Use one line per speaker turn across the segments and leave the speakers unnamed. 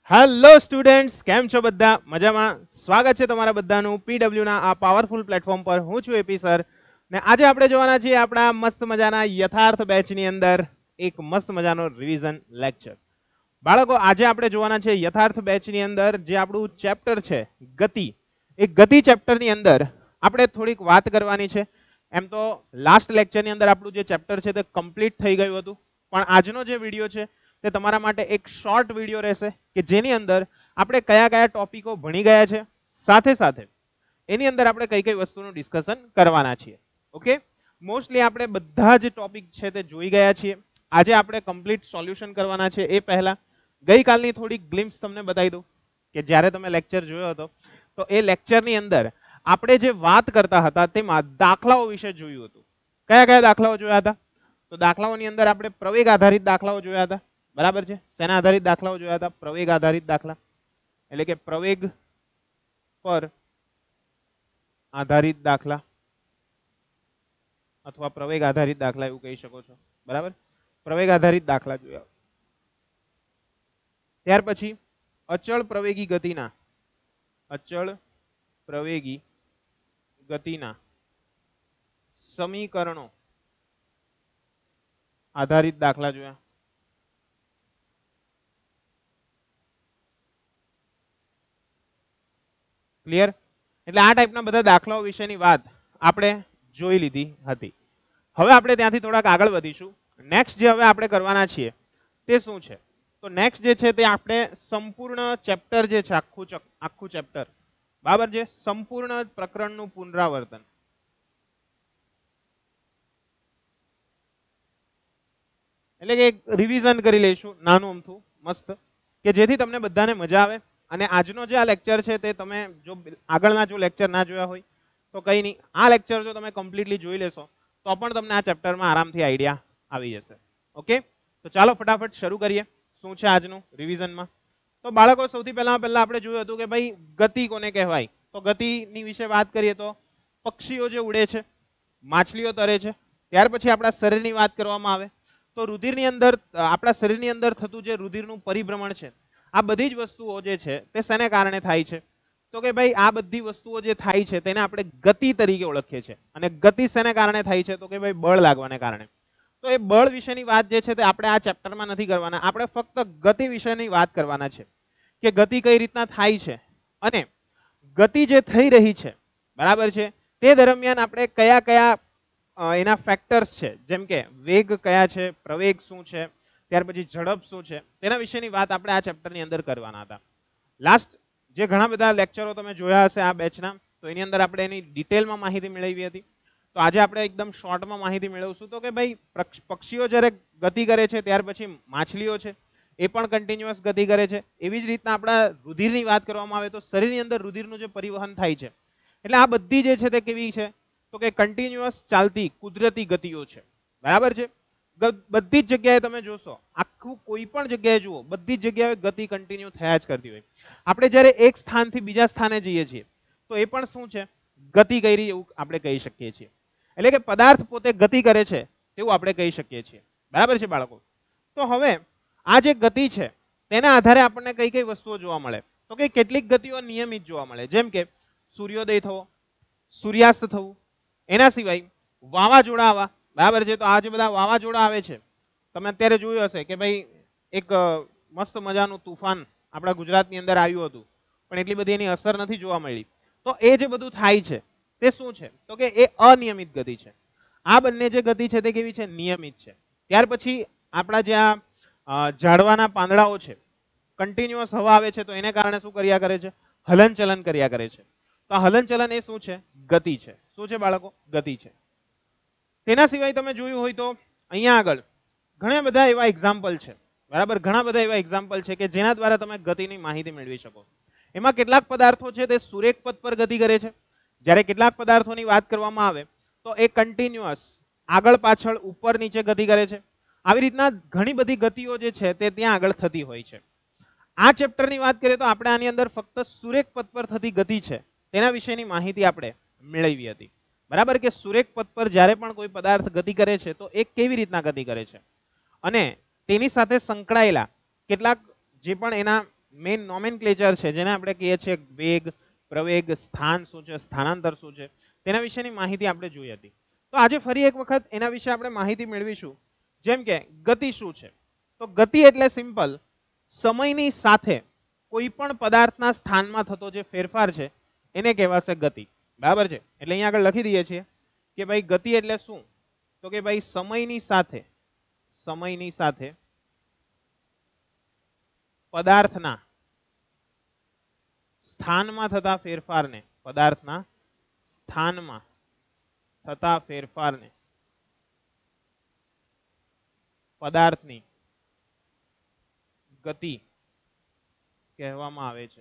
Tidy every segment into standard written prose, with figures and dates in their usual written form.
Hello students, કેમ છો બધા? મજામાં? સ્વાગત છે તમારા બધાનું પીડબ્લ્યુ ના આ પાવરફુલ પ્લેટફોર્મ પર. હું છું એપી સર ને આજે આપણે જોવાના છીએ આપણા મસ્ત મજાના યથાર્થ બેચની અંદર એક મસ્ત મજાનો રિવિઝન લેક્ચર. બાળકો, આજે આપણે જોવાના છે યથાર્થ બેચની અંદર જે આપણું ચેપ્ટર છે ગતિ. એ ગતિ ચેપ્ટરની અંદર આપણે થોડીક વાત કરવાની છે. એમ તો લાસ્ટ લેક્ચરની અંદર આપણું જે ચેપ્ટર છે તે કમ્પ્લીટ થઈ ગયું હતું, પણ આજનો જે વિડીયો છે તે તમારા માટે એક શોર્ટ વિડીયો રહેશે કે જેની અંદર આપણે કયા કયા ટોપિકો ભણી ગયા છે, સાથે સાથે એની અંદર આપણે કઈ કઈ વસ્તુનું ડિસ્કશન કરવાના છીએ. ઓકે, મોસ્ટલી આપણે બધા જ ટોપિક છે તે જોઈ ગયા છીએ. આજે આપણે કમ્પ્લીટ સોલ્યુશન કરવાના છે. એ પહેલા ગઈકાલની થોડી ગ્લિમ્સ તમને બતાવી દઉં કે જ્યારે તમે લેક્ચર જોયો હતો તો એ લેક્ચરની અંદર આપણે જે વાત કરતા હતા તેમાં દાખલાઓ વિશે જોયું હતું. કયા કયા દાખલાઓ જોયા હતા? તો દાખલાઓની અંદર આપણે પ્રવેગ આધારિત દાખલાઓ જોયા હતા. બરાબર છે? શેના આધારિત દાખલાઓ જોયા હતા? પ્રવેગ આધારિત દાખલા, એટલે કે પ્રવેગ પર આધારિત દાખલા અથવા પ્રવેગ આધારિત દાખલા એવું કહી શકો છો. બરાબર, પ્રવેગ આધારિત દાખલા જોયા. ત્યાર પછી અચળ પ્રવેગી ગતિના સમીકરણો આધારિત દાખલા જોયા. ક્લિયર? એટલે આ ટાઈપના બધા દાખલાઓ વિશેની વાત આપણે જોઈ લીધી હતી. હવે આપણે ત્યાંથી થોડાક આગળ વધીશું. નેક્સ્ટ જે હવે આપણે કરવાના છીએ તે શું છે? તો નેક્સ્ટ જે છે તે આપણે સંપૂર્ણ ચેપ્ટર જે છે આખું ચેપ્ટર, બરાબર છે, સંપૂર્ણ પ્રકરણનું પુનરાવર્તન. એટલે કે રિવિઝન કરી લઈશું નાનું અમથું મસ્ત, કે જેથી તમને બધાને મજા આવે. અને આજનો જે આ લેક્ચર છે તે તમે જો આગળના જો લેક્ચર ના જોયા હોય તો કંઈ નહીં, આ લેક્ચર જો તમે કમ્પ્લીટલી જોઈ લેશો તો પણ તમને આ ચેપ્ટરમાં આરામથી આઈડિયા આવી જશે. ઓકે, તો ચાલો ફટાફટ શરૂ કરીએ. શું છે આજનું રિવિઝનમાં? તો બાળકો, સૌથી પહેલા આપણે જોયું હતું કે ભાઈ ગતિ કોને કહેવાય. તો ગતિની વિશે વાત કરીએ તો પક્ષીઓ જે ઉડે છે, માછલીઓ તરે છે. ત્યાર પછી આપણા શરીરની વાત કરવામાં આવે તો રુધિરની અંદર, આપણા શરીરની અંદર થતું જે રુધિરનું પરિભ્રમણ છે, આ બધી જ વસ્તુઓ જે છે તે શેને કારણે થાય છે? તો કે ભાઈ આ બધી વસ્તુઓ જે થાય છે તેને આપણે ગતિ તરીકે ઓળખીએ છીએ. અને ગતિ શેને કારણે થાય છે? તો કે ભાઈ બળ લાગવાને કારણે. તો એ બળ વિશેની વાત જે છે તે આપણે આ ચેપ્ટરમાં નથી કરવાના. આપણે ફક્ત ગતિ વિશેની વાત કરવાના છે કે ગતિ કઈ રીતના થાય છે અને ગતિ જે થઈ રહી છે, બરાબર છે, તે દરમિયાન આપણે કયા કયા એના ફેક્ટર્સ છે, જેમ કે વેગ કયા છે, પ્રવેગ શું છે, ત્યાર પછી ઝડપ શું છે, તેના વિશેની વાત આપણે આ ચેપ્ટરની અંદર કરવાના હતા. લાસ્ટ જે ઘણા બધા લેક્ચરો તમે જોયા હશે આ બેચના, તો એની અંદર આપણે એની ડિટેલમાં માહિતી મેળવી હતી. તો આજે આપણે એકદમ શોર્ટમાં માહિતી મેળવશું. તો કે ભાઈ પક્ષીઓ જ્યારે ગતિ કરે છે ત્યાર પછી માછલીઓ છે એ પણ કન્ટિન્યુઅસ ગતિ કરે છે. એવી જ રીતના આપણા રુધિરની વાત કરવામાં આવે તો શરીરની અંદર રુધિરનું જે પરિવહન થાય છે, એટલે આ બધી જે છે તે કેવી છે? તો કે કન્ટિન્યુઅસ ચાલતી કુદરતી ગતિઓ છે. બરાબર છે? બધી જ જગ્યાએ તમે જોશો, આખું કોઈ પણ જગ્યાએ જુઓ, બધી જ જગ્યાએ ગતિ કન્ટિન્યુ થયા જ કરતી હોય. આપણે જ્યારે એક સ્થાનથી બીજા સ્થાને જઈએ છીએ તો એ પણ શું છે? ગતિ કરી એવું આપણે કહી શકીએ છીએ. એટલે કે પદાર્થ પોતે ગતિ કરે છે એવું આપણે કહી શકીએ છીએ. બરાબર છે બાળકો? તો હવે આ જે ગતિ છે તેના આધારે આપણને કઈ કઈ વસ્તુઓ જોવા મળે? તો કે કેટલીક ગતિઓ નિયમિત જોવા મળે, જેમ કે સૂર્યોદય થવો, સૂર્યાસ્ત થવું. એના સિવાય વાવાઝોડા આવવા. બરાબર છે? તો આ જે બધા વાવાઝોડા આવે છે, તમે અત્યારે જોયું હશે કે ભાઈ એક મસ્ત મજાનું તુફાન આપણા ગુજરાતની અંદર આવ્યું હતું, પણ એટલી બધી એની અસર નથી જોવા મળી. તો એ જે બધું થાય છે તે શું છે? તો કે એ અનિયમિત ગતિ છે. આ બંને જે ગતિ છે તે કેવી છે? નિયમિત છે. ત્યાર પછી આપણા જે આ ઝાડવાના પાંદડાઓ છે, કન્ટિન્યુઅસ હવા આવે છે તો એને કારણે શું કર્યા કરે છે? હલનચલન કર્યા કરે છે. તો આ હલનચલન એ શું છે? ગતિ છે. શું છે બાળકો? ગતિ છે. તેના સિવાય તમે જોયું હોય તો અહીંયા આગળ ઘણા બધા એવા એક્ઝામ્પલ છે. બરાબર? ઘણા બધા એવા એક્ઝામ્પલ છે કે જેના દ્વારા તમે ગતિની માહિતી મેળવી શકો. એમાં કેટલાક પદાર્થો છે તે સુરેખ પથ પર ગતિ કરે છે, જ્યારે કેટલાક પદાર્થોની વાત કરવામાં આવે તો એ કન્ટિન્યુઅસ આગળ પાછળ ઉપર નીચે ગતિ કરે છે. આવી રીતના ઘણી બધી ગતિઓ જે છે તે ત્યાં આગળ થતી હોય છે. આ ચેપ્ટરની વાત કરીએ તો આપણે આની અંદર ફક્ત સુરેખ પથ પર થતી ગતિ છે તેના વિશેની માહિતી આપણે મેળવી હતી. બરાબર? કે સુરેખ પથ પર જ્યારે પણ કોઈ પદાર્થ ગતિ કરે છે તો એ કેવી રીતના ગતિ કરે છે અને તેની સાથે સંકળાયેલા કેટલાક જે પણ એના મેઇન નોમેનક્લેચર છે જેને આપણે કહીએ છીએ વેગ, પ્રવેગ, સ્થાન શું છે, સ્થાનાંતર શું છે, તેના વિશેની માહિતી આપણે જોઈ હતી. તો આજે ફરી એક વખત એના વિશે આપણે માહિતી મેળવીશું. જેમ કે ગતિ શું છે? તો ગતિ એટલે સિમ્પલ સમયની સાથે કોઈ પણ પદાર્થના સ્થાનમાં થતો જે ફેરફાર છે એને કહેવાશે ગતિ. બરાબર છે? એટલે અહીંયા આગળ લખી દઈએ છીએ કે ભાઈ ગતિ એટલે શું? તો કે ભાઈ સમયની સાથે પદાર્થના સ્થાનમાં થતા ફેરફારને પદાર્થની ગતિ કહેવામાં આવે છે.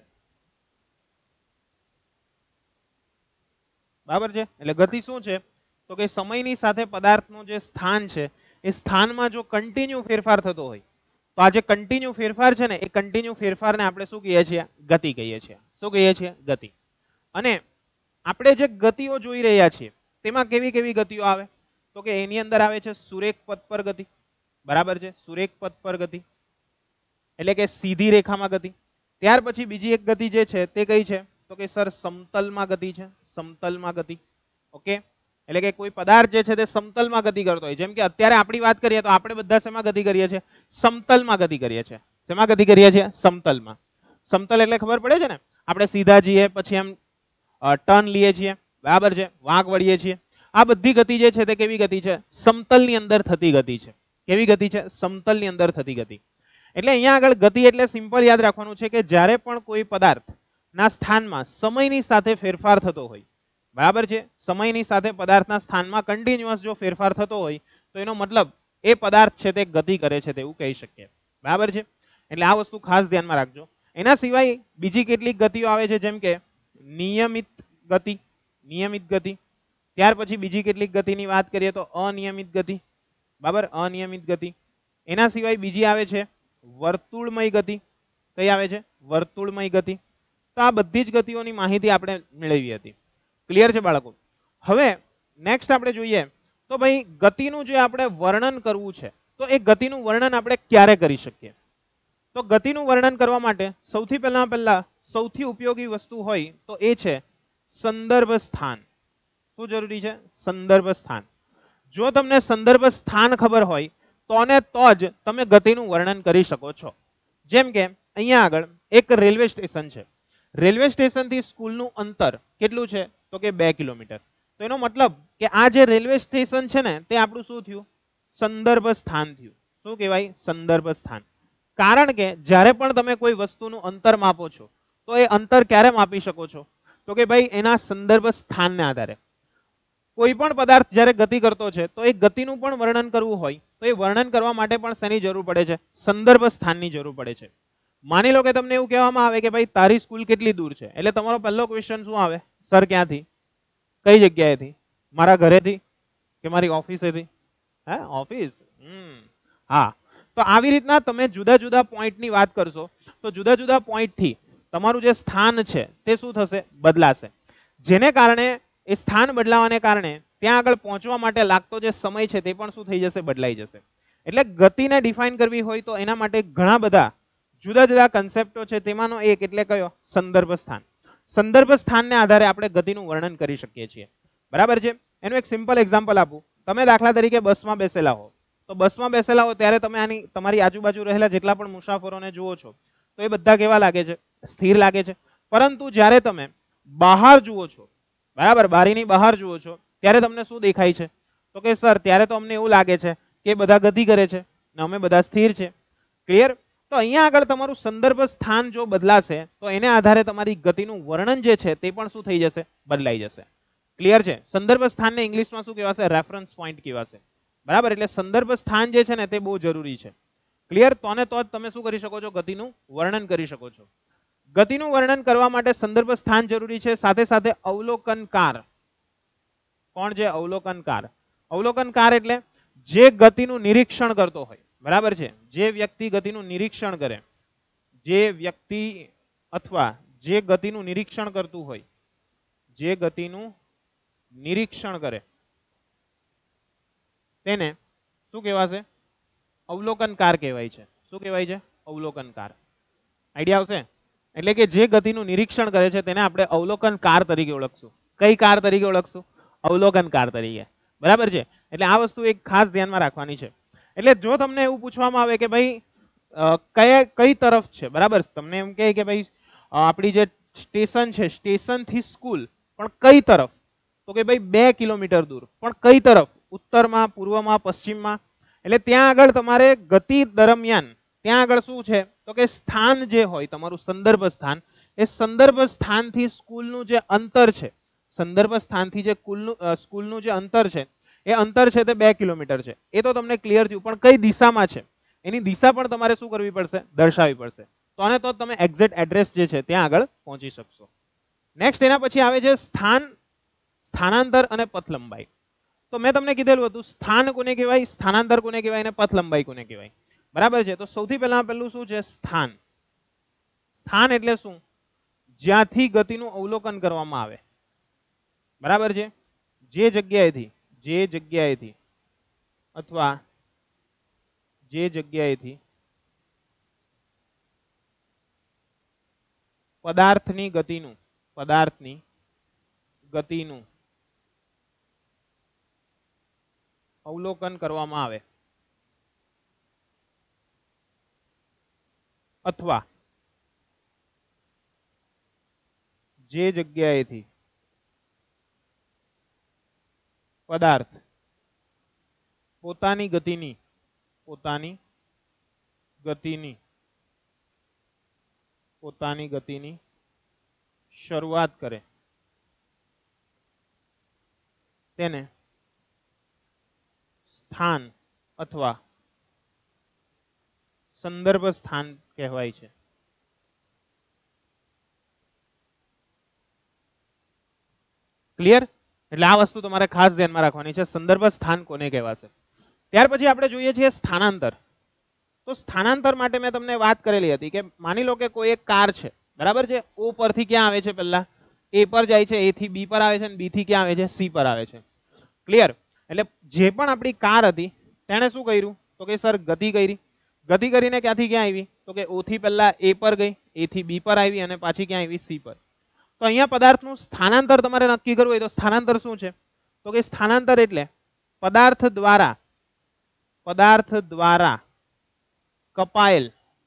બરાબર છે? એટલે ગતિ શું છે? તો કે સમયની સાથે પદાર્થનું જે સ્થાન છે એ સ્થાનમાં જો કન્ટિન્યુ ફેરફાર થતો હોય તો આ જે કન્ટિન્યુ ફેરફાર છે ને એ કન્ટિન્યુ ફેરફારને આપણે શું કહીએ છીએ? ગતિ કહીએ છીએ. શું કહીએ છીએ? ગતિ. અને આપણે જે ગતિઓ જોઈ રહ્યા છીએ તેમાં કેવી કેવી ગતિઓ આવે? તો કે એની અંદર આવે છે સુરેખ પથ પર ગતિ. બરાબર છે? સુરેખ પથ પર ગતિ એટલે કે સીધી રેખામાં ગતિ. ત્યાર પછી બીજી એક ગતિ જે છે તે કઈ છે? તો કે સર સમતલમાં ગતિ છે. સમતલમાં ગતિ. ઓકે, એટલે કે કોઈ પદાર્થ જે છે તે સમતલમાં ગતિ કરતો હોય. જેમ કે અત્યારે આપણી વાત કરીએ તો આપણે બધા શેમાં ગતિ કરીએ છીએ? સમતલમાં ગતિ કરીએ છીએ. શેમાં ગતિ કરીએ છીએ? સમતલમાં. સમતલ એટલે ખબર પડે છે ને, આપણે સીધા જઈએ પછી એમ ટર્ન લઈએ છીએ. બરાબર છે? વાંક વળીએ છીએ. આ બધી ગતિ જે છે તે કેવી ગતિ છે? સમતલની અંદર થતી ગતિ છે. કેવી ગતિ છે? સમતલની અંદર થતી ગતિ. એટલે અહીંયા આગળ ગતિ એટલે સિમ્પલ યાદ રાખવાનું છે કે જ્યારે પણ કોઈ પદાર્થ ના સ્થાનમાં સમયની સાથે ફેરફાર થતો હોય. બરાબર છે? સમયની સાથે પદાર્થના સ્થાનમાં કન્ટિન્યુઅસ જો ફેરફાર થતો હોય તો એનો મતલબ એ પદાર્થ છે તે ગતિ કરે છે તેવું કહી શકીએ. બરાબર છે? એટલે આ વસ્તુ ખાસ ધ્યાનમાં રાખજો. એના સિવાય બીજી કેટલીક ગતિઓ આવે છે જેમ કે નિયમિત ગતિ. ત્યાર પછી બીજી કેટલીક ગતિની વાત કરીએ તો અનિયમિત ગતિ. બરાબર? અનિયમિત ગતિ. એના સિવાય બીજી આવે છે વર્તુળમય ગતિ. કઈ આવે છે? વર્તુળમય ગતિ. તો આ બધી જ ગતિઓની માહિતી આપણે મેળવી હતી. ક્લિયર છે બાળકો? હવે નેક્સ્ટ આપણે જોઈએ તો ભાઈ ગતિનું જે આપણે વર્ણન કરવું છે તો એ ગતિનું વર્ણન આપણે ક્યારે કરી શકીએ? તો ગતિનું વર્ણન કરવા માટે પહેલા સૌથી ઉપયોગી વસ્તુ હોય તો એ છે સંદર્ભ સ્થાન. શું જરૂરી છે? સંદર્ભ સ્થાન. જો તમને સંદર્ભ સ્થાન ખબર હોય તો ને તો જ તમે ગતિનું વર્ણન કરી શકો છો. જેમ કે અહીંયા આગળ એક રેલવે સ્ટેશન છે. રેલવે સ્ટેશન થી સ્કૂલનું અંતર કેટલું છે? તો કે 2 કિલોમીટર. તો એનો મતલબ કે આ જે રેલવે સ્ટેશન છે ને તે આપણું શું થયું? સંદર્ભ સ્થાન થયું. શું કહેવાય? સંદર્ભ સ્થાન. કારણ કે જ્યારે પણ તમે કોઈ વસ્તુનું અંતર માપો છો તો એ અંતર ક્યારે માપી શકો છો? તો કે ભાઈ એના સંદર્ભ સ્થાનને આધારે. કોઈ પણ પદાર્થ જ્યારે ગતિ કરતો છે તો એ ગતિનું પણ વર્ણન કરવું હોય તો એ વર્ણન કરવા માટે પણ શેની જરૂર પડે છે? સંદર્ભ સ્થાનની જરૂર પડે છે. માની લો કે તમને એવું કહેવામાં આવે કે ભાઈ તારી સ્કૂલ કેટલી દૂર છે, એટલે તમારો પહેલો ક્વેશ્ચન શું આવે? સર ક્યાંથી? કઈ જગ્યાએથી? મારા ઘરેથી કે મારી ઓફિસેથી? હે, ઓફિસ. હા, તો આવી રીતના તમે જુદા જુદા પોઈન્ટની વાત કરશો તો જુદા જુદા પોઈન્ટથી તમારું જે સ્થાન છે તે શું થશે? બદલાશે. જેને કારણે એ સ્થાન બદલાવાને કારણે ત્યાં આગળ પહોંચવા માટે લાગતો જે સમય છે તે પણ શું થઈ જશે? બદલાઈ જશે. એટલે ગતિને ડિફાઇન કરવી હોય તો એના માટે ઘણા બધા જુદા જુદા કન્સેપ્ટો છે. તેમાંનો એક એટલે કયો? સંદર્ભ સ્થાન. સંદર્ભ સ્થાનને આધારે આપણે ગતિનું વર્ણન કરી શકીએ છીએ. બરાબર છે? એનું એક સિમ્પલ એક્ઝામ્પલ આપું. તમે દાખલા તરીકે બસમાં બેસેલા હો તો બસમાં બેસેલા હો ત્યારે તમે આની તમારી આજુબાજુ રહેલા જેટલા પણ મુસાફરોને જુઓ છો તો એ બધા કેવા લાગે છે? સ્થિર લાગે છે. પરંતુ જ્યારે તમે બહાર જુઓ છો, બરાબર, બારીની બહાર જુઓ છો ત્યારે તમને શું દેખાય છે? તો કે સર ત્યારે તો અમને એવું લાગે છે કે બધા ગતિ કરે છે ને અમે બધા સ્થિર છે. ક્લિયર? તો અહીંયા આગળ તમારું સંદર્ભ સ્થાન જો બદલાશે તો એને આધારે તમારી ગતિનું વર્ણન જે છે તે પણ શું થઈ જશે? બદલાઈ જશે. ક્લિયર છે? સંદર્ભ સ્થાનને ઇંગ્લિશમાં શું કહેવાશે? રેફરન્સ પોઈન્ટ કહેવાશે. બરાબર? એટલે સંદર્ભ સ્થાન જે છે ને તે બહુ જરૂરી છે. ક્લિયર? તો ને તો જ તમે શું કરી શકો છો? ગતિનું વર્ણન કરી શકો છો. ગતિનું વર્ણન કરવા માટે સંદર્ભ સ્થાન જરૂરી છે. સાથે સાથે અવલોકનકાર. કોણ છે? અવલોકનકાર. અવલોકનકાર એટલે જે ગતિનું નિરીક્ષણ કરતો હોય. બરાબર છે? જે વ્યક્તિ ગતિનું નિરીક્ષણ કરે, જે વ્યક્તિ અથવા જે ગતિનું નિરીક્ષણ કરતું હોય, જે ગતિનું નિરીક્ષણ કરે તેને શું કહેવાશે? અવલોકનકાર કહેવાય છે. શું કહેવાય છે? અવલોકનકાર. આઈડિયા આવશે? એટલે કે જે ગતિનું નિરીક્ષણ કરે છે તેને આપણે અવલોકનકાર તરીકે ઓળખશું. કઈ કાર તરીકે ઓળખશું? અવલોકનકાર તરીકે. બરાબર છે? એટલે આ વસ્તુ એક ખાસ ધ્યાનમાં રાખવાની છે. એટલે જો તમને એવું પૂછવામાં આવે કે ભાઈ કઈ તરફ છે, બરાબર, તમને એમ કહે કે ભાઈ આપણી જે સ્ટેશન છે, સ્ટેશન થી સ્કૂલ, પણ કઈ તરફ? તો કે ભાઈ 2 કિલોમીટર દૂર. પણ કઈ તરફ? ઉત્તરમાં, પૂર્વમાં, પશ્ચિમમાં. એટલે ત્યાં આગળ તમારે ગતિ દરમિયાન ત્યાં આગળ શું છે તો કે સ્થાન જે હોય તમારું સંદર્ભ સ્થાન, એ સંદર્ભ સ્થાનથી સ્કૂલનું જે અંતર છે, સંદર્ભ સ્થાનથી જે સ્કૂલનું જે અંતર છે, એ અંતર છે તે 2 કિલોમીટર છે. એ તો તમને ક્લિયર થયું, પણ કઈ દિશામાં છે એની દિશા પણ તમારે શું કરવી પડશે? દર્શાવવી પડશે. તો આને તો તમે એક્ઝેક્ટ એડ્રેસ જે છે ત્યાં આગળ પહોંચી શકશો. નેક્સ્ટ એના પછી આવે છે સ્થાન, સ્થાનાંતર અને પથ લંબાઈ. તો મેં તમને કીધેલું હતું સ્થાન કોને કહેવાય, સ્થાનાંતર કોને કહેવાય અને પથ લંબાઈ કોને કહેવાય. બરાબર છે? તો સૌથી પહેલું શું છે? સ્થાન. સ્થાન એટલે શું? જ્યાંથી ગતિનું અવલોકન કરવામાં આવે. બરાબર છે? જે જગ્યાએથી અથવા જે જગ્યાએથી પદાર્થની ગતિનું અવલોકન કરવામાં આવે, અથવા જે જગ્યાએથી પદાર્થ પોતાની ગતિની શરૂઆત કરે તેને સ્થાન અથવા સંદર્ભ સ્થાન કહેવાય છે. ક્લિયર? એટલે આ વસ્તુ તમારે ખાસ ધ્યાનમાં રાખવાની છે, સંદર્ભ સ્થાન કોને કહેવાશે. ત્યાર પછી આપણે જોઈએ છીએ સ્થાનાંતર. તો સ્થાનાંતર માટે મેં તમને વાત કરેલી હતી કે માની લો કે કોઈ એક કાર છે, બરાબર છે? ઓ પરથી ક્યાં આવે છે? પહેલા એ પર જાય છે, એ થી બી પર આવે છે, અને બી થી ક્યાં આવે છે? સી પર આવે છે. ક્લિયર? એટલે જે પણ આપણી કાર હતી તેણે શું કર્યું તો કે સર ગતિ કરી. ગતિ કરીને ક્યાંથી ક્યાં આવી? તો કે ઓ થી પહેલા એ પર ગઈ, એ થી બી પર આવી, અને પાછી ક્યાં આવી? સી પર. તો અહીંયા પદાર્થનું સ્થાનાંતર તમારે નક્કી કરવું હોય તો સ્થાનાંતર શું છે? તો કે સ્થાનાંતર એટલે પદાર્થ દ્વારા કપાયેલ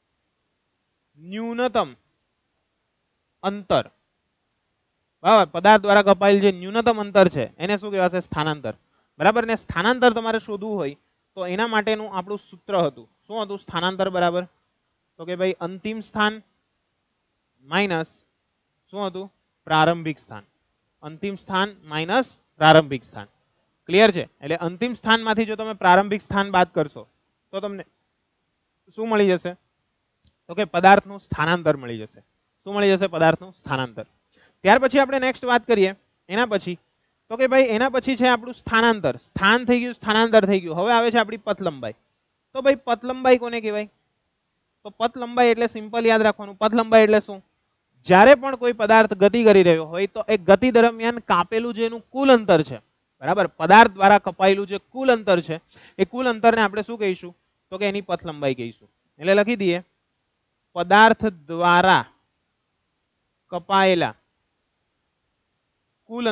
ન્યૂનતમ અંતર. બરાબર? પદાર્થ દ્વારા કપાયેલ જે ન્યૂનતમ અંતર છે એને શું કહેવાશે? સ્થાનાંતર. બરાબર ને? સ્થાનાંતર તમારે શોધવું હોય તો એના માટેનું આપણું સૂત્ર હતું. શું હતું સ્થાનાંતર બરાબર? તો કે ભાઈ અંતિમ સ્થાન માઇનસ શું હતું? પ્રારંભિક સ્થાન. અંતિમ સ્થાન માઇનસ પ્રારંભિક સ્થાન. ક્લિયર છે? એટલે અંતિમ સ્થાનમાંથી જો તમે પ્રારંભિક સ્થાન બાદ કરશો તો તમને શું મળી જશે? તો કે પદાર્થનું સ્થાનાંતર મળી જશે. શું મળી જશે? પદાર્થનું સ્થાનાંતર. ત્યાર પછી આપણે નેક્સ્ટ વાત કરીએ એના પછી, તો કે ભાઈ એના પછી છે આપણું સ્થાનાંતર. સ્થાન થઈ ગયું, સ્થાનાંતર થઈ ગયું. હવે આવે છે આપણી પથ લંબાઈ. તો ભાઈ પથ લંબાઈ કોને કહેવાય? તો પથ લંબાઈ એટલે સિમ્પલ યાદ રાખવાનું. પથ લંબાઈ એટલે શું? જ્યારે પણ કોઈ પદાર્થ ગતિ કરી રહ્યો હોય તો એ ગતિ દરમિયાન કાપેલું જે એનું કુલ અંતર છે, બરાબર, પદાર્થ દ્વારા કપાયેલું જે કુલ અંતર છે, એ કુલ અંતરને આપણે શું કહીશું? તો કે એની પથ લંબાઈ કહીશું. એટલે લખી દઈએ પદાર્થ દ્વારા કપાયેલા કુલ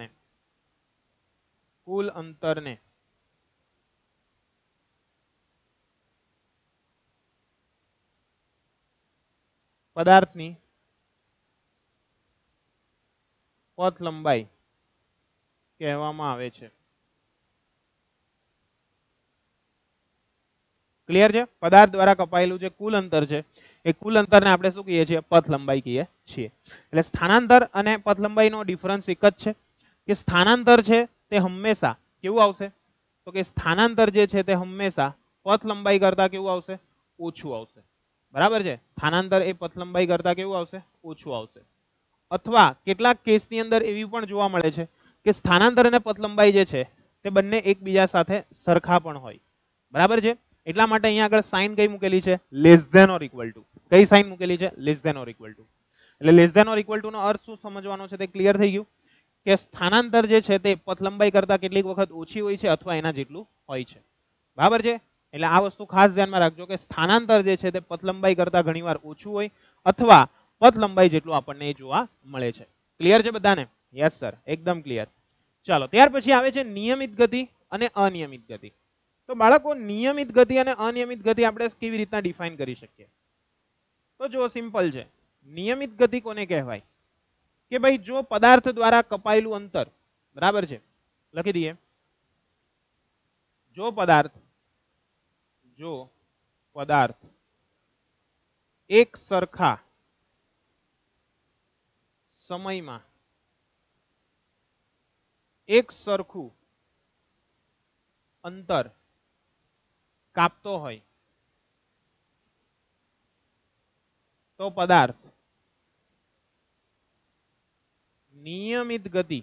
અંતરને પદાર્થની પથ લંબાઈ કહેવામાં આવે છે. ક્લિયર છે? પદાર્થ દ્વારા કપાયેલું જે કુલ અંતર છે એ કુલ અંતરને આપણે શું કહીએ છીએ? પથ લંબાઈ કહીએ છીએ. એટલે સ્થાનાંતર અને પથ લંબાઈનો ડિફરન્સ એક જ છે કે સ્થાનાંતર છે તે હંમેશા કેવું આવશે? તો કે સ્થાનાંતર જે છે તે હંમેશા પથ લંબાઈ કરતા કેવું આવશે? ઓછું આવશે. બરાબર છે? સ્થાનાંતર એ પથ લંબાઈ કરતા કેવું આવશે? ઓછું આવશે. અથવા કેટલાક કેસની અંદર એવી પણ જોવા મળે છે કે સ્થાનાંતર અને પથ લંબાઈ જે છે તે બંને એકબીજા સાથે સરખા પણ હોય. બરાબર છે? એટલા માટે અહીંયા આગળ સાઇન કઈ મૂકેલી છે? Less than or equal to. કઈ સાઇન મૂકેલી છે? Less than or equal to. એટલે less than or equal to નો અર્થ શું સમજવાનો છે તે ક્લિયર થઈ ગયું કે સ્થાનાંતર જે છે તે પથ લંબાઈ કરતા કેટલીક વખત ઓછી હોય છે અથવા એના જેટલું હોય છે. બરાબર છે? એટલે આ વસ્તુ ખાસ ધ્યાનમાં રાખજો કે સ્થાનાંતર જે છે તે પથ લંબાઈ કરતા ઘણીવાર ઓછું હોય અથવા પથ લંબાઈ જેટલું આપણને એ જોવા મળે છે. ક્લિયર છે બધાને? યસ સર, એકદમ ક્લિયર. ચાલો ત્યાર પછી આવે છે નિયમિત ગતિ અને અનિયમિત ગતિ. તો બાળકો નિયમિત ગતિ અને અનિયમિત ગતિ આપણે કેવી રીતના ડિફાઇન કરી શકીએ? તો જો સિમ્પલ છે. નિયમિત ગતિ કોને કહેવાય? કે ભાઈ જો પદાર્થ દ્વારા કપાયેલું અંતર, બરાબર છે, લખી દઈએ, જો પદાર્થ એક સરખા સમયમાં એક સરખું અંતર કાપતો હોય તો પદાર્થ નિયમિત ગતિ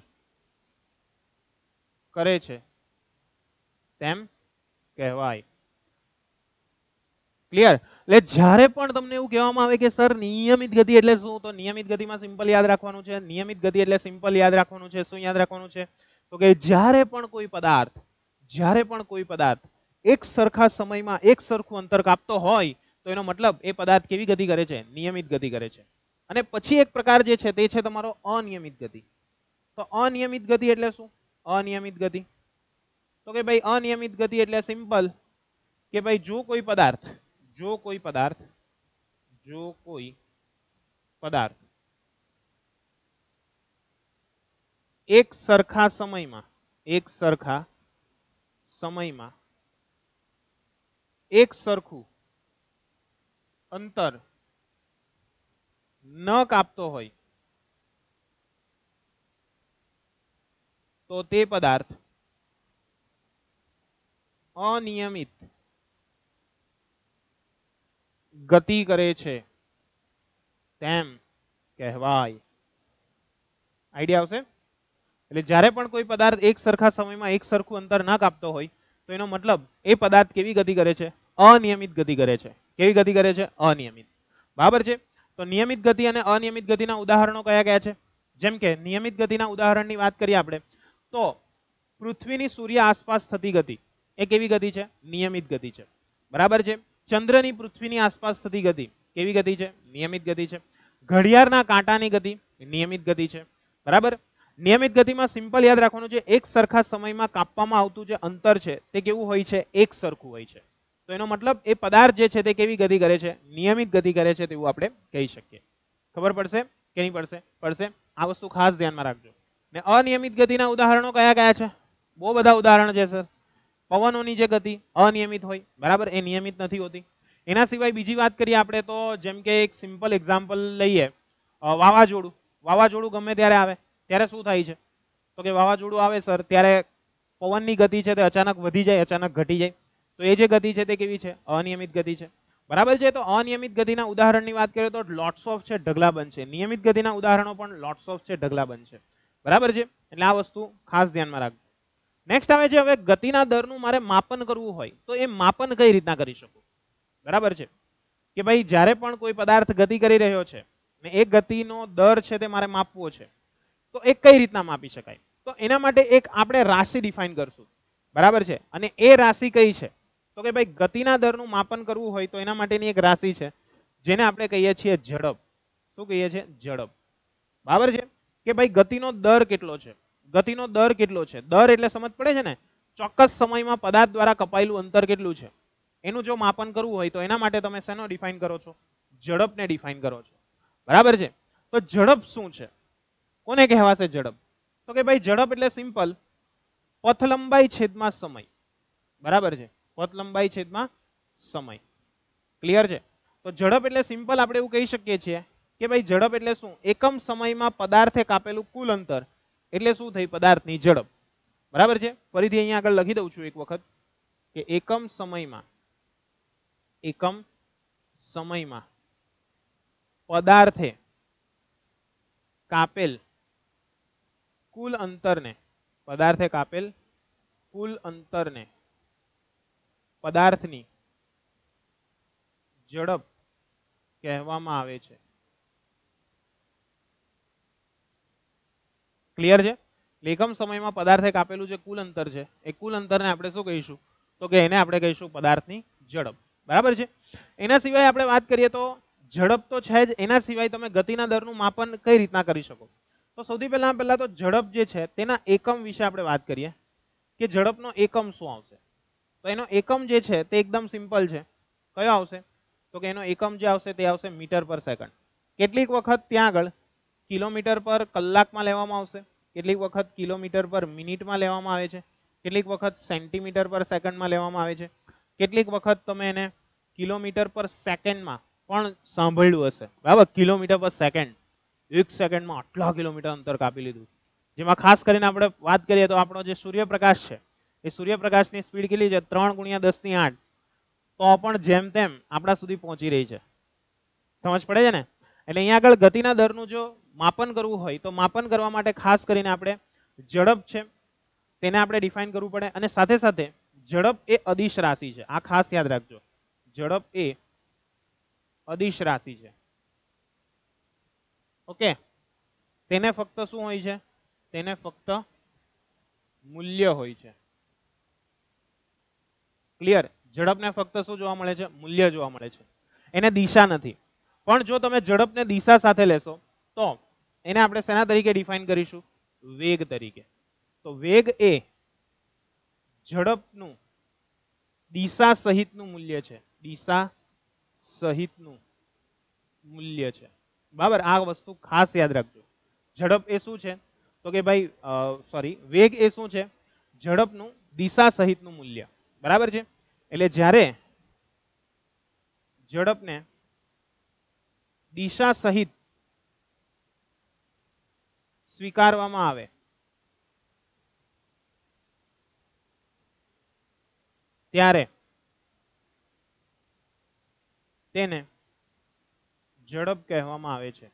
કરે છે તેમ કહેવાય. ક્લિયર? એટલે જ્યારે પણ તમને એવું કહેવામાં આવે કે સર નિયમિત ગતિ એટલે શું, તો નિયમિત ગતિમાં સિમ્પલ યાદ રાખવાનું છે. નિયમિત ગતિ એટલે સિમ્પલ યાદ રાખવાનું છે. શું યાદ રાખવાનું છે? તો કે જ્યારે પણ કોઈ પદાર્થ એક સરખા સમયમાં એક સરખું અંતર કાપતો હોય તો એનો મતલબ એ પદાર્થ કેવી ગતિ કરે છે? નિયમિત ગતિ કરે છે. અને પછી એક પ્રકાર જે છે તે છે તમારો અનિયમિત ગતિ. તો અનિયમિત ગતિ એટલે શું? અનિયમિત ગતિ તો કે ભાઈ અનિયમિત ગતિ એટલે સિમ્પલ કે ભાઈ જો કોઈ પદાર્થ એક સરખા સમયમાં એક સરખું અંતર ન કાપતો હોય તો તે પદાર્થ અનિયમિત ગતિ કરે છે તેમ કહેવાય. આઈડિયા આવશે? એટલે જ્યારે પણ કોઈ પદાર્થ એક સરખા સમયમાં એક સરખું અંતર ના કાપતો હોય તો એનો મતલબ એ પદાર્થ કેવી ગતિ કરે છે? અનિયમિત ગતિ કરે છે. કેવી ગતિ કરે છે? અનિયમિત. બરાબર છે? તો નિયમિત ગતિ અને અનિયમિત ગતિના ઉદાહરણો કયા કયા છે? જેમ કે નિયમિત ગતિના ઉદાહરણની વાત કરીએ આપણે તો પૃથ્વીની સૂર્ય આસપાસ થતી ગતિ એ કેવી ગતિ છે? નિયમિત ગતિ છે. બરાબર છે? ચંદ્રની પૃથ્વીની આસપાસ થતી ગતિ કેવી ગતિ છે? નિયમિત ગતિ છે. ઘડિયાળના કાંટાની ગતિ નિયમિત ગતિ છે. બરાબર? નિયમિત ગતિમાં સિમ્પલ યાદ રાખવાનું છે, એક સરખા સમયમાં કાપવામાં આવતું જે અંતર છે તે કેવું હોય છે? એક સરખું હોય છે. તો એનો મતલબ એ પદાર્થ જે છે તે કેવી ગતિ કરે છે? નિયમિત ગતિ કરે છે તેવું આપણે કહી શકીએ. ખબર પડશે કે નહીં પડશે? પડશે. આ વસ્તુ ખાસ ધ્યાનમાં રાખજો. ને અનિયમિત ગતિના ઉદાહરણો કયા કયા છે? બહુ બધા ઉદાહરણ છે સર. પવનોની જે ગતિ અનિયમિત હોય, બરાબર, એ નિયમિત નથી હોતી. એના સિવાય બીજી વાત કરીએ આપણે તો જેમ કે એક સિમ્પલ એક્ઝામ્પલ લઈએ, વાવાઝોડું ગમે ત્યારે આવે ત્યારે શું થાય છે? તો કે વાવાઝોડું આવે સર ત્યારે પવનની ગતિ છે તે અચાનક વધી જાય, અચાનક ઘટી જાય. તો એ જે ગતિ છે તે કેવી છે? અનિયમિત ગતિ છે. બરાબર છે? તો અનિયમિત ગતિના ઉદાહરણની વાત કરીએ તો લોટ્સ ઓફ છે ઢગલાબંધ છે. નિયમિત ગતિના ઉદાહરણો પણ લોટ્સ ઓફ છે ઢગલાબંધ છે. બરાબર છે? એટલે આ વસ્તુ ખાસ ધ્યાનમાં રાખજો. નેક્સ્ટ આવે છે હવે ગતિના દરનું મારે માપન કરવું હોય તો એ માપન કઈ રીતના કરી શકું? બરાબર છે કે ભાઈ જ્યારે પણ કોઈ પદાર્થ ગતિ કરી રહ્યો છે ને એ ગતિનો દર છે તે મારે માપવો છે તો એ કઈ રીતના માપી શકાય? તો એના માટે એક આપણે રાશિ ડિફાઇન કરશું. બરાબર છે? અને એ રાશિ કઈ છે? તો કે ભાઈ ગતિના દરનું માપન કરવું હોય તો એના માટેની એક રાશિ છે જેને આપણે કહીએ છીએ ઝડપ. શું કહીએ છીએ? ઝડપ. બરાબર છે કે ભાઈ ગતિનો દર કેટલો છે? ગતિનો દર કેટલો છે? દર એટલે સમજ પડે છે ને? ચોક્કસ સમયમાં પદાર્થ દ્વારા કપાયેલું અંતર કેટલું છે એનું જો માપન કરવું હોય તો એના માટે તમે શેનો ડિફાઇન કરો છો? ઝડપને ડિફાઇન કરો છો. બરાબર છે? તો ઝડપ શું છે? કોને કહેવાશે ઝડપ? તો કે ભાઈ ઝડપ એટલે સિમ્પલ પથ લંબાઈ છેદમાં સમય. બરાબર છે? પથ લંબાઈ છેદમાં સમય. ક્લિયર છે? તો ઝડપ એટલે સિમ્પલ આપણે એવું કહી શકીએ છીએ કે ભાઈ ઝડપ એટલે શું? એકમ સમયમાં પદાર્થે કાપેલું કુલ અંતર એટલે શું થઈ? પદાર્થની ઝડપ. બરાબર છે? ફરીથી અહીંયા આગળ લખી દઉં છું એક વખત કે એકમ સમયમાં પદાર્થે કાપેલ કુલ અંતરને પદાર્થની ઝડપ કહેવામાં આવે છે. ક્લિયર છે? એકમ સમયમાં પદાર્થે કાપેલું જે કુલ અંતર છે એ કુલ અંતરને આપણે શું કહીશું? તો કે એને આપણે કહીશું પદાર્થની ઝડપ, બરાબર છે. એના સિવાય આપણે વાત કરીએ તો ઝડપ તો છે જ, એના સિવાય તમે ગતિના દરનું માપન કઈ રીતના કરી શકો? તો સૌથી પહેલા તો ઝડપ જે છે તેના એકમ વિશે આપણે વાત કરીએ કે ઝડપનો એકમ શું આવશે. તો એનો એકમ જે છે તે એકદમ સિમ્પલ છે. કયો આવશે? તો કે એનો એકમ જે આવશે તે આવશે મીટર પર સેકન્ડ. કેટલીક વખત ત્યાં આગળ કિલોમીટર પર કલાકમાં લેવામાં આવશે, કેટલીક વખત કિલોમીટર પર મિનિટમાં લેવામાં આવે છે, કેટલીક વખત સેન્ટીમીટર પર સેકન્ડમાં લેવામાં આવે છે, કેટલીક વખત તમે એને કિલોમીટર પર સેકન્ડમાં પણ સાંભળ્યું હશે, બરાબર. કિલોમીટર પર સેકન્ડ, 1 સેકન્ડમાં આટલા કિલોમીટર અંતર કાપી લીધું. જેમાં ખાસ કરીને આપણે વાત કરીએ તો આપણો જે સૂર્યપ્રકાશ છે એ સૂર્યપ્રકાશની સ્પીડ કેટલી છે? 3 × 10⁸. તો પણ જેમ તેમ આપણા સુધી પહોંચી રહી છે. સમજ પડે છે ને? એટલે અહીંયા આગળ ગતિના દરનું જો માપન કરવું હોય તો માપન કરવા માટે ખાસ કરીને આપણે ઝડપ છે તેને આપણે ડિફાઇન કરવું પડે, અને સાથે સાથે ઝડપ એ અદિશ રાશિ છે. આ ખાસ યાદ રાખજો, ઝડપ એ અદિશ રાશિ છે. ઓકે, તેને ફક્ત શું હોય છે? તેને ફક્ત મૂલ્ય હોય છે. ક્લિયર? ઝડપને ફક્ત શું જોવા મળે છે? મૂલ્ય જોવા મળે છે, એને દિશા નથી. પણ જો તમે ઝડપને દિશા સાથે લેશો તો એને આપણે શેના તરીકે ડિફાઇન કરીશું? વેગ તરીકે. તો વેગ એ ઝડપનું દિશા સહિતનું મૂલ્ય છે, દિશા સહિતનું મૂલ્ય છે, બરાબર. આ વસ્તુ ખાસ યાદ રાખજો. ઝડપ એ શું છે? તો કે ભાઈ સોરી, વેગ એ શું છે? ઝડપનું દિશા સહિતનું મૂલ્ય, બરાબર છે. એટલે જ્યારે ઝડપને દિશા સહિત સ્વીકારવામાં આવે ત્યારે તેને ઝડપ કહેવામાં આવે છે.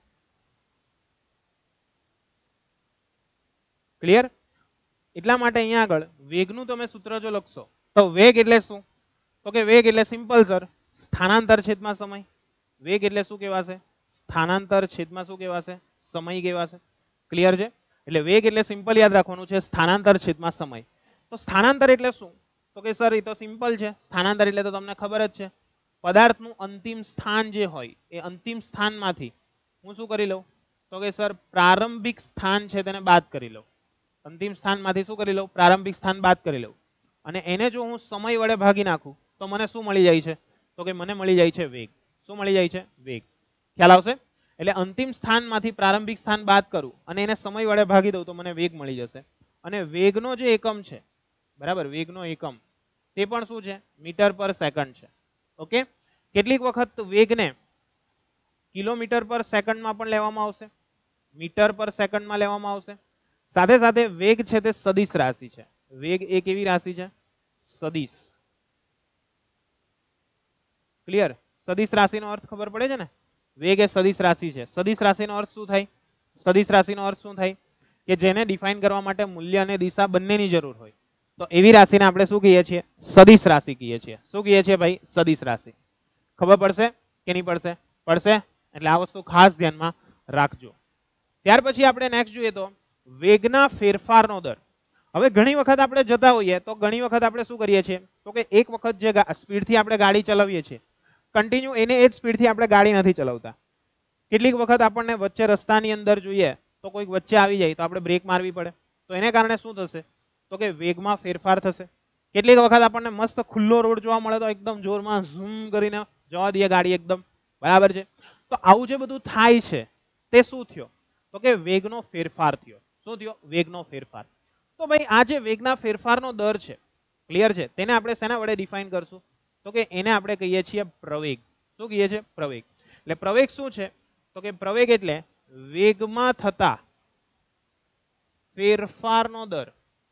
ક્લિયર? એટલા માટે અહીંયા આગળ વેગનું તમે સૂત્ર જો લખશો તો વેગ એટલે શું? તો કે વેગ એટલે સિમ્પલ સર, સ્થાનાંતર છેદમાં સમય. વેગ એટલે શું કહેવાશે? સ્થાનાંતર છેદમાં શું કહેવાશે? સમય કહેવાશે. ક્લિયર છે? એટલે વેગ એટલે સિમ્પલ યાદ રાખવાનું છે, સ્થાનાંતર છેદમાં સમય. તો સ્થાનાંતર એટલે શું? તો કે સર એ તો સિમ્પલ છે. સ્થાનાંતર એટલે તો તમને ખબર જ છે, પદાર્થનું અંતિમ સ્થાન જે હોય એ અંતિમ સ્થાનમાંથી હું શું કરી લઉં? તો કે સર પ્રારંભિક સ્થાન છે તેને બાદ કરી લઉં. અંતિમ સ્થાનમાંથી શું કરી લઉં? પ્રારંભિક સ્થાન બાદ કરી લઉં. અને એને જો હું સમય વડે ભાગી નાખું તો મને શું મળી જાય છે? તો કે મને મળી જાય છે વેગ. શું મળી જાય છે? વેગ. ખ્યાલ આવશે? એટલે અંતિમ સ્થાનમાંથી પ્રારંભિક સ્થાન બાદ કરું અને એને સમય વડે ભાગી દઉં તો મને વેગ મળી જશે. અને વેગનો જે એકમ છે, બરાબર, વેગનો એકમ તે પણ શું છે? મીટર પર સેકન્ડ છે. ઓકે, કેટલીક વખત વેગને કિલોમીટર પર સેકન્ડમાં પણ લેવામાં આવશે, મીટર પર સેકન્ડમાં લેવામાં આવશે. સાથે સાથે વેગ છે તે સદિશ રાશિ છે. વેગ એ કેવી રાશિ છે? સદિશ. ક્લિયર? સદિશ રાશિનો અર્થ ખબર પડે છે ને? વેગ એ સદિશ રાશિ છે. સદિશ રાશિનો અર્થ શું થાય? સદિશ રાશિનો અર્થ શું થાય? કે જેને ડિફાઇન કરવા માટે મૂલ્ય અને દિશા બંનેની જરૂર હોય. તો એવી રાશિને આપણે શું કહીએ છીએ? સદિશ રાશિ કહીએ છીએ. શું કહીએ છીએ ભાઈ? સદિશ રાશિ. ખબર પડશે કે નહીં પડશે? પડશે. એટલે આ વસ્તુ ખાસ ધ્યાનમાં રાખજો. ત્યાર પછી આપણે નેક્સ્ટ જોઈએ તો વેગના ફેરફારનો દર. હવે ઘણી વખત આપણે જતા હોઈએ તો ઘણી વખત આપણે શું કરીએ છીએ? તો કે એક વખત જે સ્પીડથી આપણે ગાડી ચલાવીએ છીએ કન્ટિન્યુ એને એ જ સ્પીડથી આપણે ગાડી નથી ચલાવતા. કેટલીક વખત આપણને વચ્ચે રસ્તાની અંદર જોઈએ તો કોઈક વચ્ચે આવી જાય તો આપણે બ્રેક મારવી પડે. તો એને કારણે શું થશે? તો કે વેગમાં ફેરફાર થશે. કેટલીક વખત આપણને મસ્ત ખુલ્લો રોડ જોવા મળે તો એકદમ જોરમાં ઝૂમ કરીને જવા દઈએ ગાડી એકદમ, બરાબર છે. તો આવું જે બધું થાય છે તે શું થયો? તો કે વેગનો ફેરફાર થયો. શું થયો? વેગનો ફેરફાર. તો ભાઈ આ જે વેગના ફેરફારનો દર છે, ક્લિયર છે, તેને આપણે શેના વડે ડિફાઇન કરશું? તો કે એને આપણે કહીએ છીએ પ્રવેગ. શું કહીએ છીએ? પ્રવેગ. એટલે પ્રવેગ શું છે? તો કે પ્રવેગ એટલે વેગમાં થતા ફેરફારનો દર.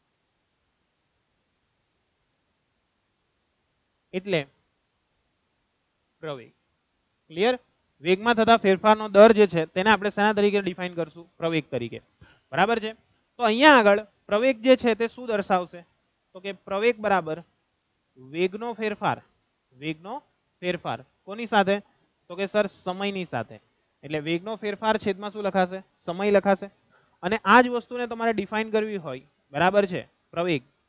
એટલે પ્રવેગ. ક્લિયર? વેગમાં થતા ફેરફારનો દર જે છે તેને આપણે શેના તરીકે ડિફાઇન કરશું? પ્રવેગ તરીકે. બરાબર છે. તો અહીંયા આગળ પ્રવેગ જે છે તે શું દર્શાવશે? તો કે પ્રવેગ બરાબર વેગનો ફેરફાર. વેગનો ફેરફાર કોની સાથે? તો કે સર સમયની સાથે. એટલે વેગનો ફેરફાર છેદમાં શું લખાશે? સમય લખાશે. અને આ જ વસ્તુને તમારે ડિફાઇન કરવી હોય, બરાબર છે, પ્રવેગ,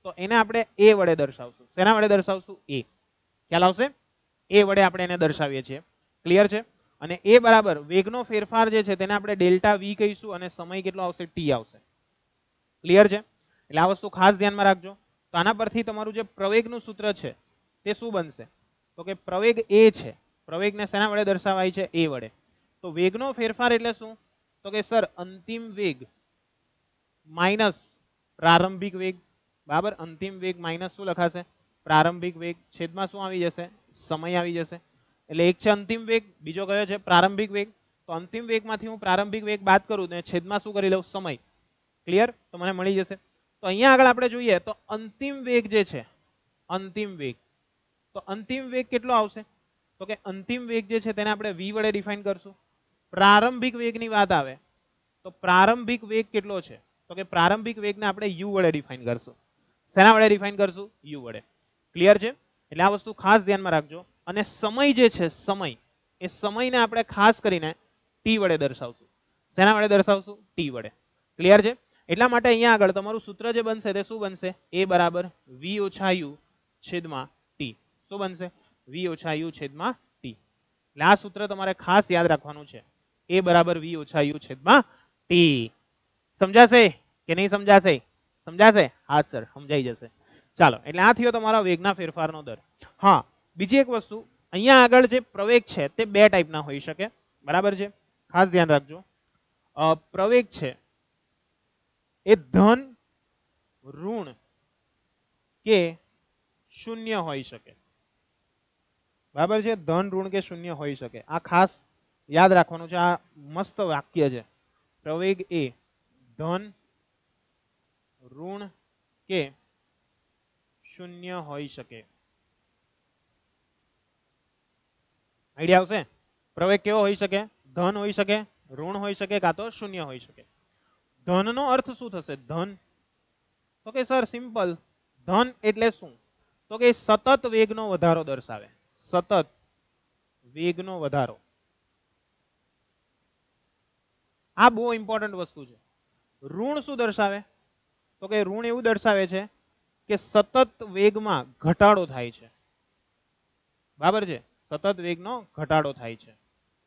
તો એને આપણે એ વડે દર્શાવશું. શેના વડે દર્શાવશું? એ. ખ્યાલ આવશે? એ વડે આપણે એને દર્શાવીએ છીએ. ક્લિયર છે? અને એ બરાબર વેગનો ફેરફાર જે છે તેને આપણે ડેલ્ટા વી કહીશું અને સમય કેટલો આવશે? ટી આવશે. ક્લિયર છે? એટલે આ વસ્તુ ખાસ ધ્યાનમાં રાખજો. તો આના પરથી તમારું જે પ્રવેગનું સૂત્ર છે તે શું બનશે? તો કે પ્રવેગ એ છે. પ્રવેગને શેના વડે દર્શાવાય છે? એ વડે. તો વેગનો ફેરફાર એટલે શું? તો કે સર અંતિમ વેગ માઇનસ પ્રારંભિક વેગ. બરાબર, અંતિમ વેગ માઇનસ શું લખાશે? પ્રારંભિક વેગ. છેદમાં શું આવી જશે? સમય આવી જશે. એટલે એક છે અંતિમ વેગ, બીજો કયો છે? પ્રારંભિક વેગ. તો અંતિમ વેગમાંથી હું પ્રારંભિક વેગ બાદ કરું તો છેદમાં શું કરી લઉં? સમય. ક્લિયર? તો મને મળી જશે. તો અહીંયા આગળ આપણે જોઈએ તો અંતિમ વેગ જે છે, અંતિમ વેગ, તો અંતિમ વેગ કેટલો આવશે? તો કે અંતિમ વેગ જે છે તેને આપણે v વડે ડિફાઇન કરશું. પ્રારંભિક વેગની વાત આવે તો પ્રારંભિક વેગ કેટલો છે? તો કે પ્રારંભિક વેગને આપણે u વડે ડિફાઇન કરશું. શેના વડે ડિફાઇન કરશું? u વડે. ક્લિયર છે? એટલે આ વસ્તુ ખાસ ધ્યાનમાં રાખજો. અને સમય જે છે, સમય, એ સમયને આપણે ખાસ કરીને t વડે દર્શાવશું. શેના વડે દર્શાવશું? t વડે. ક્લિયર છે? એટલા માટે અહીંયા આગળ તમારું સૂત્ર જે બનશે તે શું બનશે? a બરાબર v ઓછા u છેદમાં t. શું બનશે? v ઓછા u છેદમાં t. એટલે આ સૂત્ર તમારે ખાસ યાદ રાખવાનું છે. a બરાબર v ઓછા u છેદમાં t. સમજાશે કે નહીં સમજાશે? સમજાશે? હા સર, સમજાઈ જશે. ચાલો, એટલે આ થયો તમારા વેગના ફેરફારનો દર. હા, બીજી એક વસ્તુ, અહીંયા આગળ જે પ્રવેગ છે તે બે ટાઈપના હોઈ શકે. બરાબર છે? ખાસ ધ્યાન રાખજો. પ્રવેગ છે એ ધન, ઋણ કે શૂન્ય હોઈ શકે. બરાબર છે? ધન, ઋણ કે શૂન્ય હોઈ શકે. આ ખાસ યાદ રાખવાનું છે. આ મસ્ત વાક્ય છે. પ્રવેગ એ ધન, ઋણ કે શૂન્ય હોઈ શકે. આઈડિયા આવશે? પ્રવેગ કેવો હોઈ શકે? ધન હોઈ શકે, ઋણ હોઈ શકે, કાં તો શૂન્ય હોઈ શકે. ધનનો અર્થ શું થશે? ધન, તો કે સર સિમ્પલ, ધન એટલે શું? તો કે સતત વેગનો વધારો દર્શાવે. સતત વેગનો વધારો. આ બહુ ઇમ્પોર્ટન્ટ વસ્તુ છે. ઋણ શું દર્શાવે? તો કે ઋણ એવું દર્શાવે છે કે સતત વેગમાં ઘટાડો થાય છે. બરાબર છે? સતત વેગનો ઘટાડો થાય છે.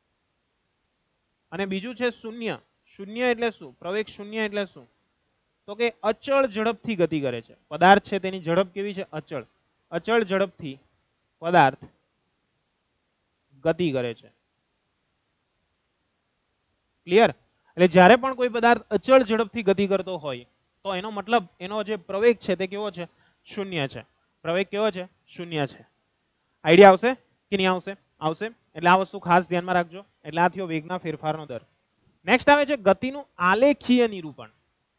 અને બીજું છે શૂન્ય. શૂન્ય એટલે શું? પ્રવેગ શૂન્ય એટલે શું? તો કે અચળ ઝડપથી ગતિ કરે છે. પદાર્થ છે તેની ઝડપ કેવી છે? અચળ. અચળ ઝડપથી પદાર્થ ગતિ કરે છે. ક્લિયર? એટલે જ્યારે પણ કોઈ પદાર્થ અચળ ઝડપથી ગતિ કરતો હોય તો એનો મતલબ એનો જે પ્રવેગ છે તે કેવો છે? શૂન્ય છે. પ્રવેગ કેવો છે? શૂન્ય છે. આઈડિયા આવશે કે નહીં આવશે? આવશે. એટલે આ વસ્તુ ખાસ ધ્યાનમાં રાખજો. એટલે આ થયો વેગના ફેરફારનો દર. નેક્સ્ટ આવે છે ગતિનું આલેખીય નિરૂપણ.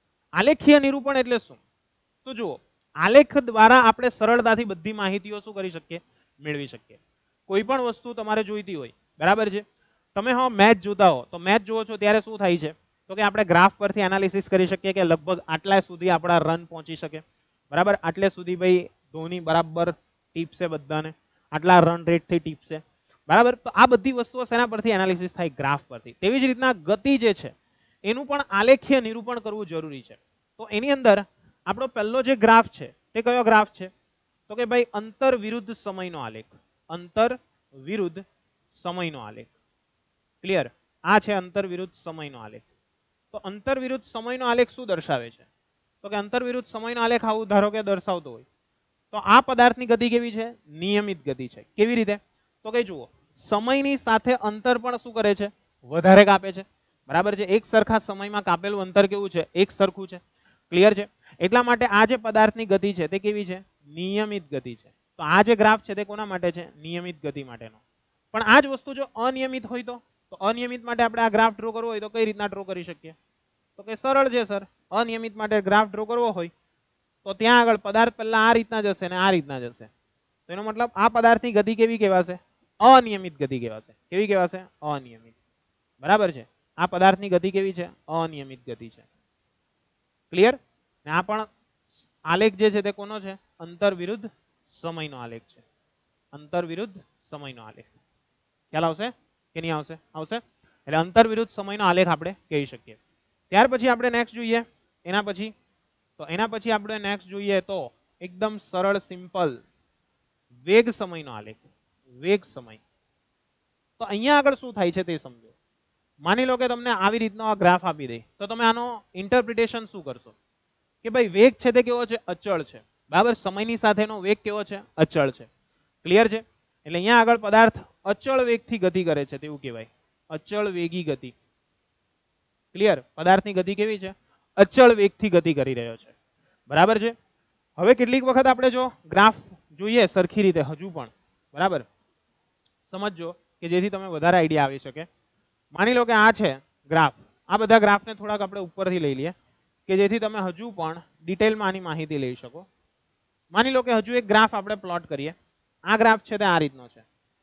આલેખીય નિરૂપણ એટલે શું? તો જુઓ, આલેખ દ્વારા આપણે સરળતાથી બધી માહિતીઓ શું કરી શકીએ? મેળવી શકીએ. કોઈ પણ વસ્તુ તમારે જોઈતી હોય, બરાબર છે, તમે હો મેચ જોતા હો તો મેચ જોવો છો ત્યારે શું થાય છે? તો કે આપણે ગ્રાફ પરથી એનાલિસિસ કરી શકીએ કે લગભગ આટલા સુધી આપણા રન પહોંચી શકે. બરાબર, આટલે સુધી ભાઈ ધોની બરાબર ટીપશે બધાને, આટલા રન રેટથી ટીપશે. બરાબર, તો આ બધી વસ્તુઓ શેના પરથી એનાલિસિસ થાય? ગ્રાફ પરથી. તેવી જ રીતના ગતિ જે છે એનું પણ આલેખીય નિરૂપણ કરવું જરૂરી છે. તો એની અંદર આપણો પહેલો જે ગ્રાફ છે તે કયો ગ્રાફ છે? તો કે ભાઈ અંતર વિરુદ્ધ સમયનો આલેખ. અંતર વિરુદ્ધ સમયનો આલેખ. ક્લિયર? આ છે અંતર વિરુદ્ધ સમયનો આલેખ. તો અંતર વિરુદ્ધ સમયનો આલેખ શું દર્શાવે છે? તો કે અંતર વિરુદ્ધ સમયનો આલેખ આવું ધારો કે દર્શાવતો હોય તો આ પદાર્થની ગતિ કેવી છે? નિયમિત ગતિ છે. કેવી રીતે? તો કે જુઓ, સમયની સાથે અંતર પણ શું કરે છે? વધારે કાપે છે. બરાબર છે? એક સરખા સમયમાં કાપેલું અંતર કેવું છે? એક સરખું છે. ક્લિયર છે? એટલા માટે આ જે પદાર્થની ગતિ છે તે કેવી છે? નિયમિત ગતિ છે. તો આ જે ગ્રાફ છે તે કોના માટે છે? નિયમિત ગતિ માટેનો. પણ આ જ વસ્તુ જો અનિયમિત હોય તો અનિયમિત માટે આપણે આ ગ્રાફ ડ્રો કરવો હોય તો કઈ રીતના ડ્રો કરી શકીએ? તો કે સરળ છે સર. અનિયમિત માટે ગ્રાફ ડ્રો કરવો હોય તો ત્યાં આગળ પદાર્થ પહેલા આ રીતના જશે અને આ રીતના જશે. તો એનો મતલબ આ પદાર્થની ગતિ કેવી કહેવાશે? અનિયમિત ગતિ કહેવાશે. કેવી કહેવાશે? અનિયમિત. બરાબર છે? આ પદાર્થની ગતિ કેવી છે? અનિયમિત ગતિ છે. ક્લિયર? ને આ પણ આલેખ જે છે તે કોનો છે? અંતર વિરુદ્ધ સમયનો આલેખ છે. અંતર વિરુદ્ધ સમયનો આલેખ. ખ્યાલ આવશે કે નહીં આવશે? આવશે. એટલે અંતર વિરુદ્ધ સમયનો આલેખ આપણે કહી શકીએ. ત્યાર પછી આપણે નેક્સ્ટ જોઈએ એના પછી આપણે નેક્સ્ટ જોઈએ તો एकदम सरल सिंपल वेग समयનો આલેખ, વેગ સમય. તો અહીંયા આગળ શું થાય છે તે સમજો. માની લો કે તમને આવી રીતનો આ ગ્રાફ આપી દે તો તમે આનો ઇન્ટરપ્રિટેશન શું કરશો કે ભાઈ વેગ છે તે કેવો છે, અચળ છે, બરાબર. સમયની સાથેનો વેગ કેવો છે, અચળ છે. ક્લિયર છે? એટલે અહીંયા આગળ પદાર્થ અચળ વેગથી ગતિ કરે છે તેવું કહેવાય, અચળ વેગી ગતિ. ક્લિયર? પદાર્થની ગતિ કેવી છે, અચળ વેગથી ગતિ કરી રહ્યો છે, બરાબર છે. હવે કેટલીક વખત આપણે જો ગ્રાફ જોઈએ સરખી રીતે હજુ પણ, બરાબર, સમજજો કે જેથી તમે વધારે આઈડિયા આવી શકે. માની લો કે આ છે ગ્રાફ, આ બધા ગ્રાફને થોડાક આપણે ઉપરથી લઈ લઈએ કે જેથી તમે હજુ પણ ડિટેલમાં આની માહિતી લઈ શકો. માની લો કે હજુ એક ગ્રાફ આપણે પ્લોટ કરીએ. આ ગ્રાફ છે તે આ રીતનો છે,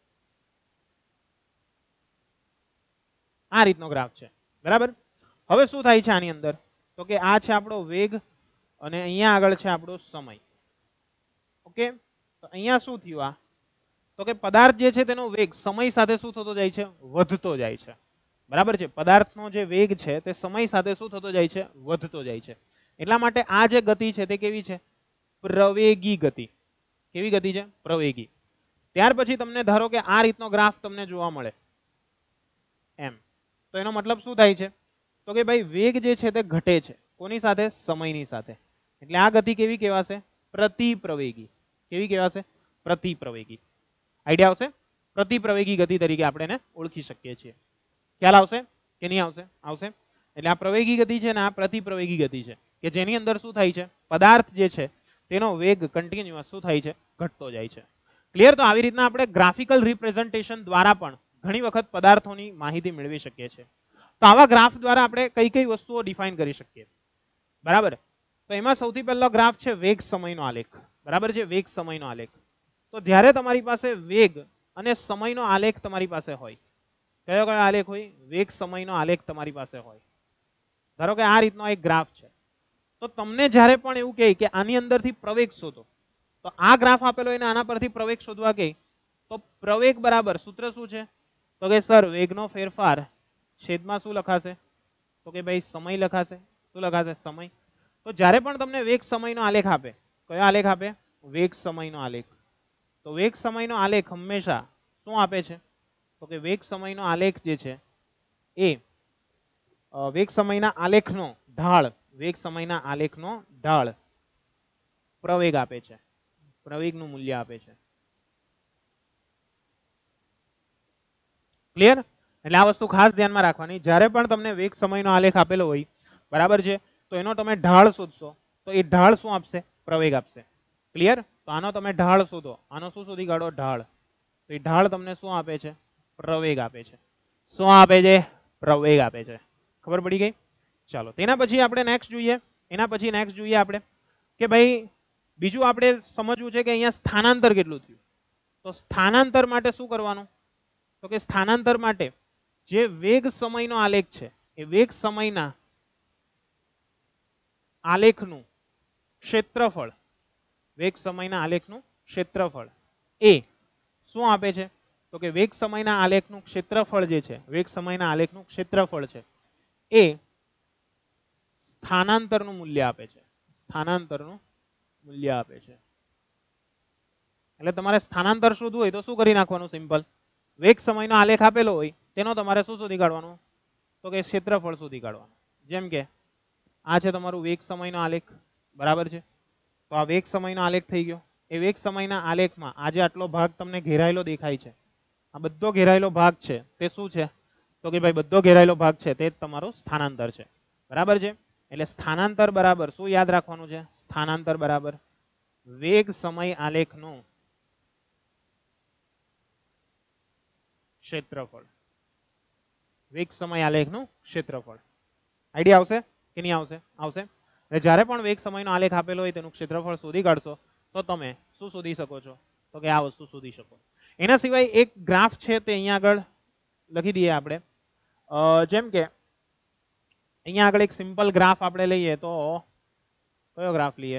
આ રીતનો ગ્રાફ છે, બરાબર. હવે શું થાય છે આની અંદર તો કે આ છે આપણો વેગ અને અહીંયા આગળ છે આપણો સમય. ઓકે, તો અહીંયા શું થયું, આ તો કે પદાર્થ જે છે તેનો વેગ સમય સાથે શું થતો જાય છે, વધતો જાય છે, બરાબર છે. પદાર્થનો જે વેગ છે તે સમય સાથે શું થતો જાય છે, વધતો જાય છે. એટલા માટે આ જે ગતિ છે તે કેવી છે, પ્રવેગી ગતિ. કેવી ગતિ છે, પ્રવેગી. ત્યાર પછી તમને ધારો કે આ રીતનો ગ્રાફ તમને જોવા મળે એમ, તો એનો મતલબ શું થાય છે તો કે ભાઈ વેગ જે છે તે ઘટે છે, કોની સાથે, સમયની સાથે. એટલે આ ગતિ કેવી કહેવાશે, પ્રતિપ્રવેગી. કેવી કહેવાશે, પ્રતિપ્રવેગી. આઈડિયા આવશે? પ્રતિપ્રવેગી ગતિ તરીકે આપણે એને ઓળખી શકીએ છીએ. ખ્યાલ આવશે કે નહીં આવશે? આવશે. એટલે આ પ્રવેગી ગતિ છે ને આ પ્રતિપ્રવેગી ગતિ છે કે જેની અંદર શું થાય છે, પદાર્થ જે છે તેનો વેગ કન્ટિન્યુઅસ શું થાય છે, ઘટતો જાય છે. ક્લિયર? તો આવી રીતના આપણે ગ્રાફિકલ રિપ્રેઝન્ટેશન દ્વારા પણ ઘણી વખત પદાર્થોની માહિતી મેળવી શકીએ છીએ. તો આવા ગ્રાફ દ્વારા આપણે કઈ કઈ વસ્તુઓ ડિફાઇન કરી શકીએ, બરાબર. તો એમાં સૌથી પહેલો ગ્રાફ છે વેગ સમયનો આલેખ, બરાબર છે, વેગ સમયનો આલેખ. તો જ્યારે તમારી પાસે વેગ અને સમયનો આલેખ તમારી પાસે હોય, કયો કયો આલેખ હોય, વેગ સમયનો આલેખ તમારી પાસે હોય. ધારો કે આ રીતનો એક ગ્રાફ છે, તો તમને જ્યારે પણ એવું કહે કે આની અંદરથી પ્રવેગ શોધો, તો આ ગ્રાફ આપેલો એને આના પરથી પ્રવેગ શોધવા કહે તો પ્રવેગ બરાબર સૂત્ર શું છે તો કે સર વેગનો ફેરફાર છેદમાં શું લખાશે તો કે ભાઈ સમય લખાશે. શું લખાશે, સમય. તો જ્યારે પણ તમને વેગ સમયનો આલેખ આપે, કયો આલેખ આપે, વેગ સમયનો આલેખ, તો વેગ સમયનો આલેખ હંમેશા શું આપે છે તો કે વેગ સમયનો આલેખ જે છે એ વેગ સમયના આલેખનો ઢાળ, વેગ સમયના આલેખનો ઢાળ પ્રવેગ આપે છે, પ્રવેગનું મૂલ્ય આપે છે. ક્લિયર? એટલે આ વસ્તુ ખાસ ધ્યાનમાં રાખવાની. જ્યારે પણ તમને વેગ સમયનો આલેખ આપેલો હોય, બરાબર છે, તો એનો તમે ઢાળ શોધશો તો એ ઢાળ શું આપશે, પ્રવેગ આપશે. ક્લિયર? તો આનો તમે ઢાળ શોધો, આનો શું શોધી કાઢો, ઢાળ. તો એ ઢાળ તમને શું આપે છે, પ્રવેગ આપે છે. શું આપે છે, પ્રવેગ આપે છે. ખબર પડી ગઈ? ચાલો તેના પછી આપણે નેક્સ્ટ જોઈએ. એના પછી નેક્સ્ટ જોઈએ આપણે કે ભાઈ બીજું આપણે સમજવું છે કે અહીંયા સ્થાનાંતર કેટલું થયું. તો સ્થાનાંતર માટે શું કરવાનું તો કે સ્થાનાંતર માટે જે વેગ સમયનો આલેખ છે એ વેગ સમયના આલેખનું ક્ષેત્રફળ, વેગ સમયના આલેખનું ક્ષેત્રફળ એ શું આપે છે તો કે વેગ સમયના આલેખનું ક્ષેત્રફળ જે છે, વેગ સમયના આલેખનું ક્ષેત્રફળ છે એ સ્થાનાંતરનું મૂલ્ય આપે છે, સ્થાનાંતરનું મૂલ્ય આપે છે. એટલે તમારે સ્થાનાંતર શોધવું હોય તો શું કરી નાખવાનું, સિમ્પલ, વેગ સમયનો આલેખ આપેલો હોય તેનો તમારે શું શોધી કાઢવાનું તો કે ક્ષેત્રફળ શોધી કાઢવાનું. જેમ કે આ છે તમારું વેગ સમયનો આલેખ, બરાબર છે. તો આ વેગ સમયનો આલેખ થઈ ગયો. એ વેગ સમયના આલેખમાં આજે આટલો ભાગ તમને ઘેરાયેલો દેખાય છે, આ બધો ઘેરાયેલો ભાગ છે તે શું છે તો કે ભાઈ બધો ઘેરાયેલો ભાગ છે તે તમારું સ્થાનાંતર છે, બરાબર છે. એટલે સ્થાનાંતર બરાબર શું યાદ રાખવાનું છે, સ્થાનાંતર બરાબર વેગ સમય આલેખનું ક્ષેત્રફળ, વેગ સમય આલેખનું ક્ષેત્રફળ. આઈડિયા આવશે કે નહીં આવશે? આવશે. એટલે જ્યારે પણ વેગ સમયનો આલેખ આપેલો હોય તેનું ક્ષેત્રફળ શોધી કાઢશો તો તમે શું શોધી શકો છો તો કે આ વસ્તુ શોધી શકો. એના સિવાય એક ગ્રાફ છે તે અહીંયા આગળ લખી દઈએ આપણે. જેમ કે અહીંયા આગળ એક સિમ્પલ ગ્રાફ આપણે લઈએ તો કયો ગ્રાફ લઈએ,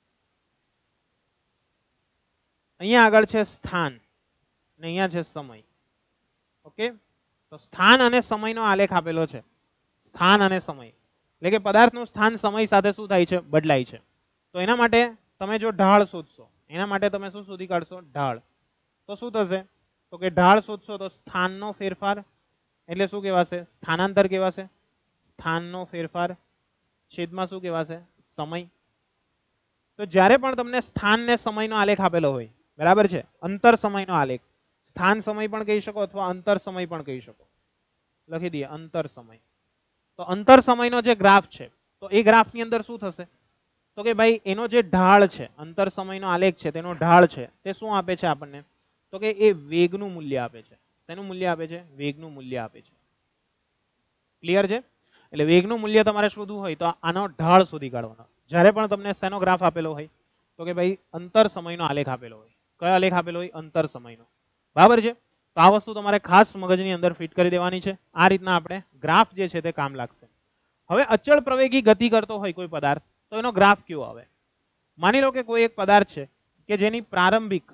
અહીંયા આગળ છે સ્થાન અને અહીંયા છે સમય. ઓકે, તો સ્થાન અને સમયનો આલેખ આપેલો છે, સ્થાન અને સમય એટલે કે પદાર્થનું સ્થાન સમય સાથે શું થાય છે, બદલાય છે. તો એના માટે તમે જો ઢાળ શોધશો એના માટે તમે શું શોધી કાઢશો? ઢાળ. તો શું થશે? તો કે ઢાળ શોધશો તો સ્થાનનો ફેરફાર એટલે શું કહેવાશે? સ્થાનાંતર કહેવાશે. સ્થાનનો ફેરફાર છેદમાં શું કહેવાશે? સમય. તો જ્યારે પણ તમને સ્થાન ને સમયનો આલેખ આપેલો હોય, બરાબર છે, અંતર સમયનો આલેખ, સ્થાન સમય પણ કહી શકો અથવા અંતર સમય પણ કહી શકો. લખી દઈએ અંતર સમય. તો અંતર સમયનો જે ગ્રાફ છે તો એ ગ્રાફની અંદર શું થશે? તો કે ભાઈ એનો જે ઢાળ છે, અંતર સમયનો આલેખ છે તેનો ઢાળ છે તે શું આપે છે આપણને? તો કે એ વેગનું મૂલ્ય આપે છે. તેનું મૂલ્ય આપે છે? વેગનું મૂલ્ય આપે છે. ક્લિયર છે? એટલે વેગનું મૂલ્ય તમારે શોધવું હોય તો આનો ઢાળ શોધી કાઢવાનો. જ્યારે પણ તમને શેનો ગ્રાફ આપેલો હોય તો કે ભાઈ અંતર સમયનો આલેખ આપેલો હોય. કયો આલેખ આપેલો હોય? અંતર સમયનો. બરાબર છે? તો આ વસ્તુ તમારે ખાસ મગજની અંદર ફિટ કરી દેવાની છે. આ રીતના આપણે ગ્રાફ જે છે તે કામ લાગશે. હવે અચળ પ્રવેગી ગતિ કરતો હોય કોઈ પદાર્થ તો એનો ગ્રાફ કેવો આવે? માની લો કે કોઈ એક પદાર્થ છે કે જેની પ્રારંભિક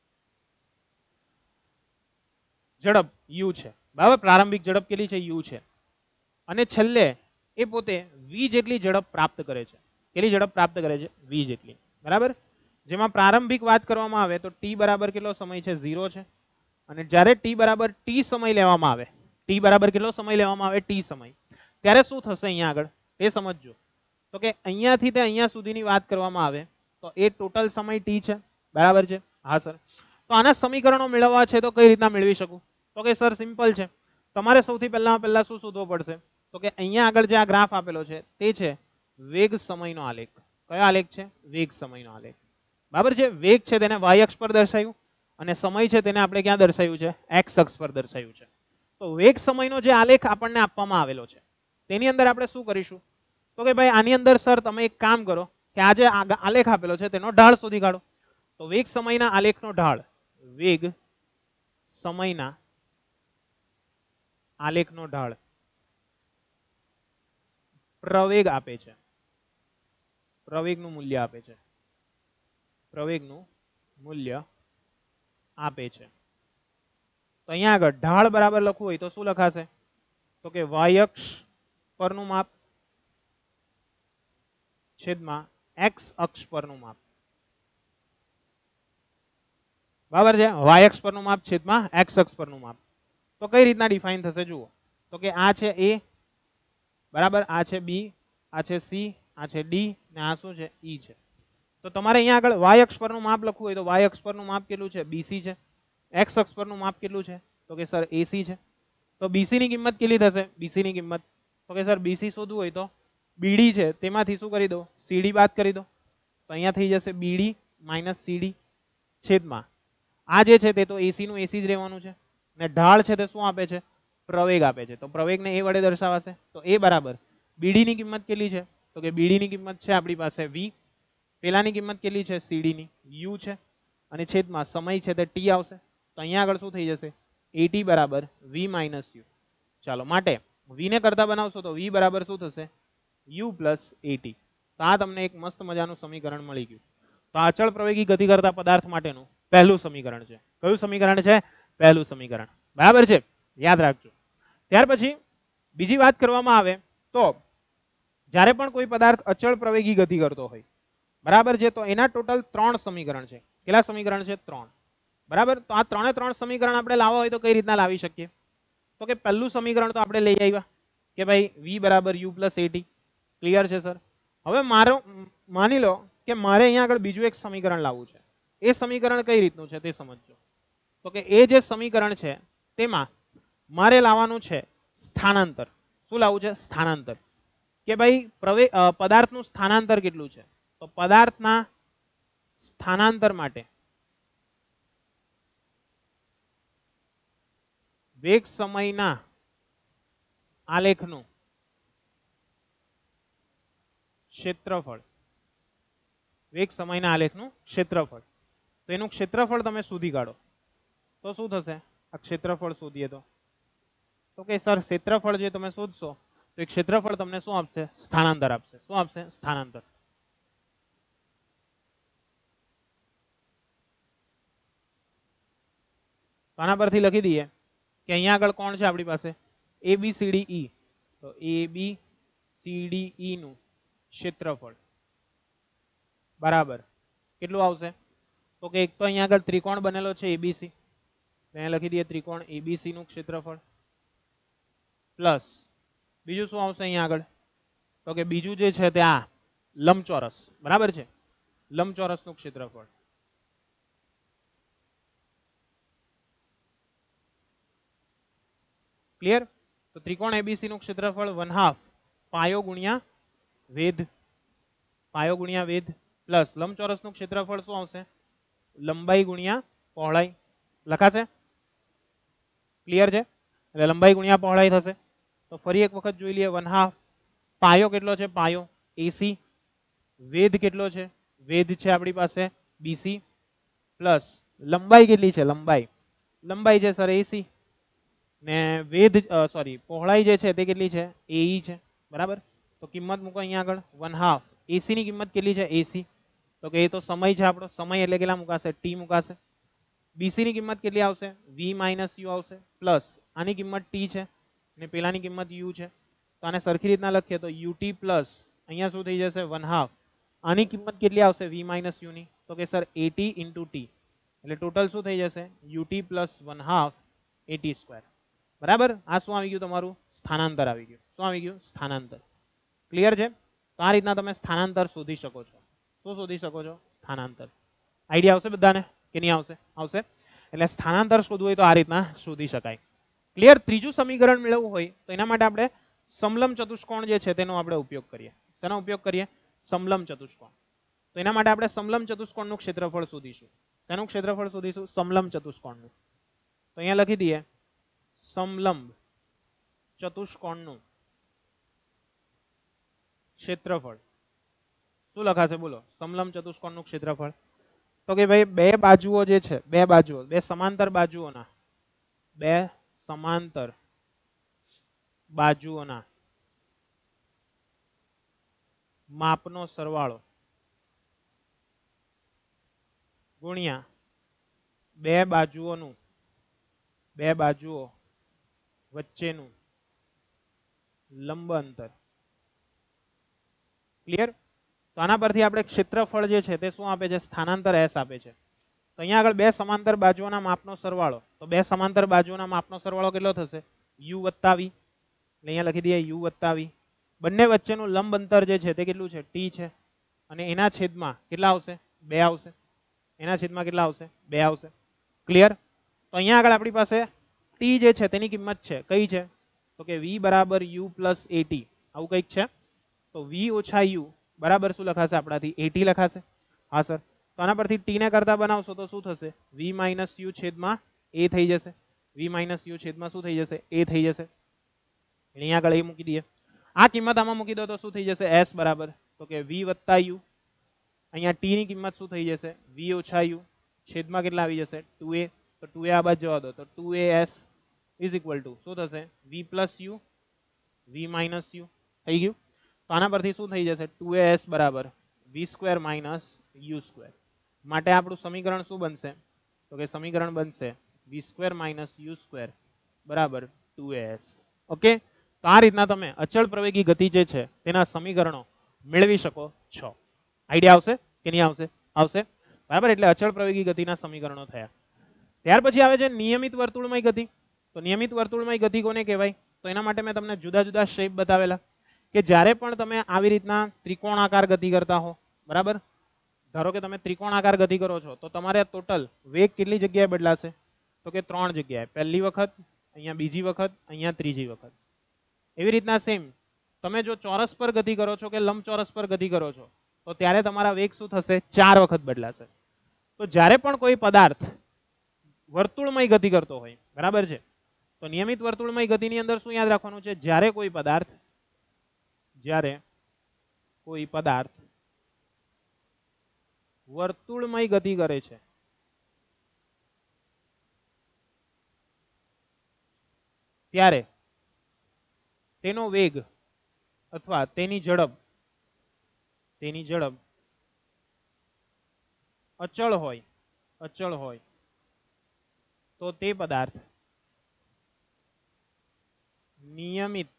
ઝડપ u છે. બરાબર? પ્રારંભિક ઝડપ કેટલી છે? u છે. અને છેલ્લે એ પોતે v જેટલી ઝડપ પ્રાપ્ત કરે છે. કેટલી ઝડપ પ્રાપ્ત કરે છે? v જેટલી. બરાબર? જેમાં પ્રારંભિક વાત કરવામાં આવે તો t બરાબર કેટલો સમય છે? 0 છે. અને જ્યારે t બરાબર t સમય લેવામાં આવે, t બરાબર કેટલો સમય લેવામાં આવે? t સમય. ત્યારે શું થશે અહીંયા આગળ એ સમજજો. તો કે અહીંયાથી તે અહીંયા સુધીની વાત કરવામાં આવે તો એ ટોટલ સમય t છે. બરાબર છે? હા સર. તો આના સમીકરણો મેળવવા છે તો કઈ રીતના મેળવી શકું? તો કે સર સિમ્પલ છે. તમારે સૌથી પહેલા શું શોધવો પડશે? તો કે અહીંયા આગળ જે આ ગ્રાફ આપેલો છે તે છે વેગ સમયનો આલેખ. કયો આલેખ છે? વેગ સમયનો આલેખ. બરાબર છે? વેગ છે તેને y અક્ષ પર દર્શાવ્યું અને સમય છે તેને આપણે ક્યાં દર્શાવ્યું છે? x અક્ષ પર દર્શાવ્યું છે. તો વેગ સમયનો જે આલેખ આપણને આપવામાં આવેલો છે તેની અંદર આપણે શું કરીશું? તો કે ભાઈ આની અંદર સર તમે એક કામ કરો કે આ જે આલેખ આપેલો છે તેનો ઢાળ શોધી કાઢો. તો વેગ સમયના આલેખનો ઢાળ, વેગ સમયના આલેખનો ઢાળ પ્રવેગ આપે છે. પ્રવેગનું મૂલ્ય આપે છે. પ્રવેગનું મૂલ્ય આપે છે. તો અહીંયા આગળ ઢાળ બરાબર લખવું હોય તો શું લખાશે? તો કે y અક્ષ પરનું માપ છેદમાં x અક્ષ પરનું માપ. બરાબર છે? y અક્ષ પરનું માપ છેદમાં x અક્ષ પરનું માપ. તો કઈ રીતના ડિફાઇન થશે જુઓ. તો કે આ છે a, બરાબર, આ છે b, આ છે c, આ છે d ને આ શું છે? e છે. તો તમારે અહીંયા આગળ y અક્ષ પરનું માપ લખવું હોય તો y અક્ષ પરનું માપ કેટલું છે? bc છે. x અક્ષ પરનું માપ કેટલું છે? તો કે સર ac છે. તો bc ની કિંમત કેટલી થશે? bc ની કિંમત તો કે સર bc શોધવું હોય તો bd છે તેમાંથી શું કરી દો? cd બાદ કરી દો. તો અહીંયા થઈ જશે bd માઇનસ cd છેદમાં આ જે છે તે તો ac નું ac જ રહેવાનું છે ને ઢાળ છે તે શું આપે છે? પ્રવેગ આપે છે. તો પ્રવેગને a વડે દર્શાવાશે. તો a બરાબર bd ની કિંમત કેટલી છે? તો કે bd ની કિંમત છે આપણી પાસે v, પેલાની કિંમત કેટલી છે? cd ની u છે અને છેદમાં સમય છે તે t આવશે. તો અહીંયા આગળ શું થઈ જશે? at બરાબર v માઇનસ u. ચાલો માટે v ને કરતા બનાવશો તો v બરાબર શું થશે? u plus at. તો આ તમને એક મસ્ત મજાનું સમીકરણ મળી ગયું. તો અચળ પ્રવેગી ગતિ કરતા પદાર્થ માટેનું પહેલું સમીકરણ છે. કયું સમીકરણ છે? પહેલું સમીકરણ. બરાબર છે? યાદ રાખજો. ત્યાર પછી બીજી વાત કરવામાં આવે તો જ્યારે પણ કોઈ પદાર્થ અચળ પ્રવેગી ગતિ કરતો હોય, બરાબર છે, તો એના ટોટલ 3 સમીકરણ છે. કેટલા સમીકરણ છે? 3. બરાબર? તો આ 3 સમીકરણ આપણે લાવવા હોય તો કઈ રીતના લાવી શકીએ? તો કે પહેલું સમીકરણ તો આપણે લઈ આવ્યા કે ભાઈ v બરાબર u પ્લસ at. ક્લિયર છે સર? હવે માની લો કે મારે અહીંયા આગળ બીજું એક સમીકરણ લાવવું છે. એ સમીકરણ કઈ રીતનું છે તે સમજજો. તો કે એ જે સમીકરણ છે તેમાં મારે લાવવાનું છે સ્થાનાંતર. શું લાવવું છે? સ્થાનાંતર. કે ભાઈ પદાર્થનું સ્થાનાંતર કેટલું છે? તો પદાર્થના સ્થાનાંતર માટે વેગ સમયના આલેખનું ક્ષેત્રફળ, વેગ સમયના આલેખનું ક્ષેત્રફળ. તો એનું ક્ષેત્રફળ તમે શોધી કાઢો તો શું થશે? આ ક્ષેત્રફળ શોધીએ તો કે સર ક્ષેત્રફળ જે તમે શોધશો તો એ ક્ષેત્રફળ તમને શું આપશે? સ્થાનાંતર આપશે. શું આપશે? સ્થાનાંતર. આના પરથી લખી દઈએ કે અહીંયા આગળ કોણ છે આપણી પાસે? ABCDE. તો ABCDE નું ક્ષેત્રફળ બરાબર કેટલું આવશે? તો કે એક તો અહીંયા આગળ ત્રિકોણ બનેલો છે એબીસી, અહીંયા લખી દઈએ ત્રિકોણ એબીસી નું ક્ષેત્રફળ, પ્લસ બીજું શું આવશે અહીંયા આગળ? તો કે બીજું જે છે તે આ લંબચોરસ, બરાબર છે, લંબચોરસ નું ક્ષેત્રફળ. ક્લિયર? તો ત્રિકોણ એબીસી નું ક્ષેત્રફળ 1/2 પાયો ગુણ્યા વેધ, પાયો ગુણ્યા વેધ, પ્લસ લંબચોરસ નું ક્ષેત્રફળ શું આવશે? લંબાઈ ગુણ્યા પહોળાઈ. લખાશે? ક્લિયર છે? એટલે લંબાઈ ગુણ્યા પહોળાઈ થશે. તો ફરી એક વખત જોઈ લઈએ. 1/2 પાયો કેટલો છે? પાયો એસી. વેધ કેટલો છે? વેધ છે આપણી પાસે બીસી, પ્લસ લંબાઈ કેટલી છે? લંબાઈ છે સર એસી, ને વેધ સોરી પહોળાઈ જે છે તે કેટલી છે? એઈ છે, બરાબર. તો કિંમત મૂકો અહીંયા આગળ 1/2. એસી ની કિંમત કેટલી છે? એસી, તો કે એ તો સમય છે આપણો, સમય એટલે કેટલા મુકાશે? ટી મુકાશે. બીસી ની કિંમત કેટલી આવશે? વી માઇનસ યુ આવશે, પ્લસ આની કિંમત ટી છે ને પેલાની કિંમત યુ છે. તો આને સરખી રીતના લખીએ તો યુટી પ્લસ અહીંયા શું થઈ જશે? 1/2. આની કિંમત કેટલી આવશે? વી માઇનસ યુ ની, તો કે સર એટી ઇન્ટુ ટી, એટલે ટોટલ શું થઈ જશે? યુટી પ્લસ 1/2 એટી સ્ક્વેર, બરાબર. આ શું આવી ગયું? તમારું સ્થાનાંતર આવી ગયું. શું આવી ગયું? સ્થાનાંતર. ક્લિયર છે? તો આ રીતના તમે સ્થાનાંતર શોધી શકો છો. શું શોધી શકો છો? સ્થાનાંતર. આઈડિયા આવશે બધાને કે નહીં આવશે? આવશે. એટલે સ્થાનાંતર શોધવું હોય તો આ રીતના શોધી શકાય. ક્લિયર? ત્રીજું સમીકરણ મેળવવું હોય તો એના માટે આપણે સમલંબ ચતુષ્કોણ જે છે તેનો આપણે ઉપયોગ કરીએ. તેનો ઉપયોગ કરીએ સમલંબ ચતુષ્કોણ. તો એના માટે આપણે સમલંબ ચતુષ્કોણનું ક્ષેત્રફળ શોધીશું. તેનું ક્ષેત્રફળ શોધીશું સમલંબ ચતુષ્કોણનું. તો અહીંયા લખી દઈએ સમલંબ ચતુષ્કોણનું ક્ષેત્રફળ. શું લખાશે બોલો? સમલંબ ચતુષ્કોણનું ક્ષેત્રફળ. તો કે ભાઈ બે બાજુઓ જે છે, બે બાજુઓ, બે સમાંતર બાજુઓના, બે સમાંતર બાજુઓના માપનો સરવાળો ગુણ્યા બે બાજુઓનું, બે બાજુઓ વચ્ચેનું લંબ અંતર. ક્લિયર? તો આના પરથી આપણે ક્ષેત્રફળ જે છે તે શું આપે છે? સ્થાનાંતર એસ આપે છે. તો અહીંયા આગળ બે સમાંતર બાજુઓના માપનો સરવાળો, તો બે સમાંતર બાજુઓના માપનો સરવાળો કેટલો થશે? યુ વત્તા વી, એટલે અહીંયા લખી દઈએ યુ વત્તા વી. બંને વચ્ચેનું લંબ અંતર જે છે તે કેટલું છે? ટી છે, અને એના છેદમાં કેટલા આવશે? 2 આવશે. એના છેદમાં કેટલા આવશે? 2 આવશે. ક્લિયર? તો અહીંયા આગળ આપણી પાસે ટી જે છે તેની કિંમત છે કઈ છે? તો કે વી બરાબર યુ પ્લસ એટી, આવું કંઈક છે. તો વી ઓછા યુ બરાબર શું લખાશે આપણાથી? એટી લખાશે. હા સર. તો આના પરથી ટી ને કરતા બનાવશો તો શું થશે? વી માઇનસ યુ છેદમાં એ થઈ જશે. વી માઇનસ યુ છેદમાં શું થઈ જશે? એ થઈ જશે. અહીંયા આગળ એ મૂકી દઈએ. આ કિંમત આમાં મૂકી દો તો શું થઈ જશે? એસ બરાબર, તો કે વી વત્તા યુ, અહીંયા ટી ની કિંમત શું થઈ જશે? વી ઓછા યુ છેદમાં કેટલા આવી જશે? 2a. તો 2a આ બાજુ જવા દો તો 2as ઇઝ ઇક્વલ ટુ શું થશે? V plus U V minus U થઈ ગયું. તો આના પરથી શું થઈ જશે? 2as બરાબર V square minus U square. માટે આપણું સમીકરણ શું બનશે? તો કે સમીકરણ બનશે V square minus U square બરાબર 2as. ઓકે? તો આ રીતના તમે અચળ પ્રવેગી ગતિ જે છે તેના સમીકરણો મેળવી શકો છો. આઈડિયા આવશે કે નહીં આવશે? આવશે, બરાબર. એટલે અચળ પ્રવેગી ગતિના સમીકરણો થયા. ત્યાર પછી આવે છે નિયમિત વર્તુળમય ગતિ. તો નિયમિત વર્તુળમય ગતિ કોને કહેવાય? તો એના માટે મેં તમને જુદા જુદા શેપ બતાવેલા કે જ્યારે પણ તમે આવી રીતના ત્રિકોણાકાર ગતિ કરતા હો, બરાબર. ધારો કે તમે ત્રિકોણાકાર ગતિ કરો છો તો તમારે ટોટલ વેગ કેટલી જગ્યાએ બદલાશે? તો કે 3 જગ્યાએ. પહેલી વખત, અહીંયા બીજી વખત, અહીંયા ત્રીજી વખત. એવી રીતના સેમ તમે જો ચોરસ પર ગતિ કરો છો કે લંબચોરસ પર ગતિ કરો છો તો ત્યારે તમારા વેગ શું થશે? 4 વખત બદલાશે. તો જ્યારે પણ કોઈ પદાર્થ વર્તુળમય ગતિ કરતો હોય, બરાબર છે, તો નિયમિત વર્તુળમય ગતિની અંદર શું યાદ રાખવાનું છે? જ્યારે કોઈ પદાર્થ વર્તુળમય ગતિ કરે છે ત્યારે તેનો વેગ અથવા તેની ઝડપ અચળ હોય તો તે પદાર્થ નિયમિત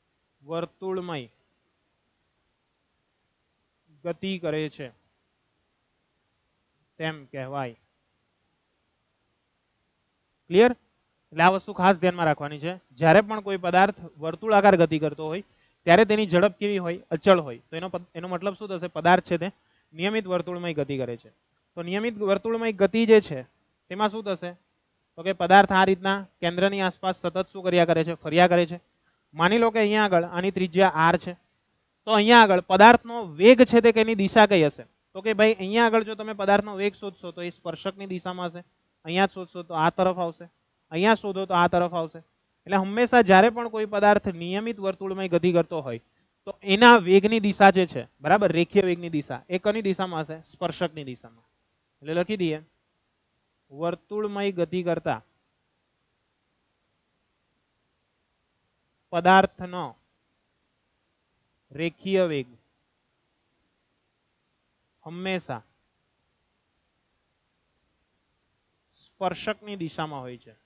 વર્તુળમય ગતિ કરે છે. તેમ કહેવાય. ક્લિયર? એટલે આ વસ્તુ ખાસ ધ્યાનમાં રાખવાની છે. જ્યારે પણ કોઈ પદાર્થ વર્તુળાકાર ગતિ કરતો હોય ત્યારે તેની ઝડપ કેવી હોય? અચળ હોય. તો એનો મતલબ શું થશે? પદાર્થ છે તે નિયમિત વર્તુળમય ગતિ કરે છે. તો નિયમિત વર્તુળમય ગતિ જે છે તેમાં શું થશે? તો કે પદાર્થ આ રીતના કેન્દ્રની આસપાસ સતત શું કર્યા કરે છે? ફર્યા કરે છે. માની લો કે અહીંયા આગળ આની ત્રિજ્યા r છે. તો અહીંયા આગળ પદાર્થનો વેગ છે તે કેની દિશા કઈ હશે? તો કે ભાઈ અહીંયા આગળ જો તમે પદાર્થનો વેગ શોધશો તો એ સ્પર્શકની દિશામાં હશે. અહીંયા શોધશો તો આ તરફ આવશે. અહીંયા શોધો તો આ તરફ આવશે. એટલે હંમેશા જ્યારે પણ કોઈ પદાર્થ નિયમિત વર્તુળમય ગતિ કરતો હોય તો એના વેગની દિશા જે છે, બરાબર, રેખીય વેગની દિશા એ કની દિશામાં હશે? સ્પર્શકની દિશામાં. એટલે લખી દઈએ વર્તુળમય ગતિ કરતા પદાર્થનો રેખીય વેગ હંમેશા સ્પર્શકની દિશામાં હોય છે.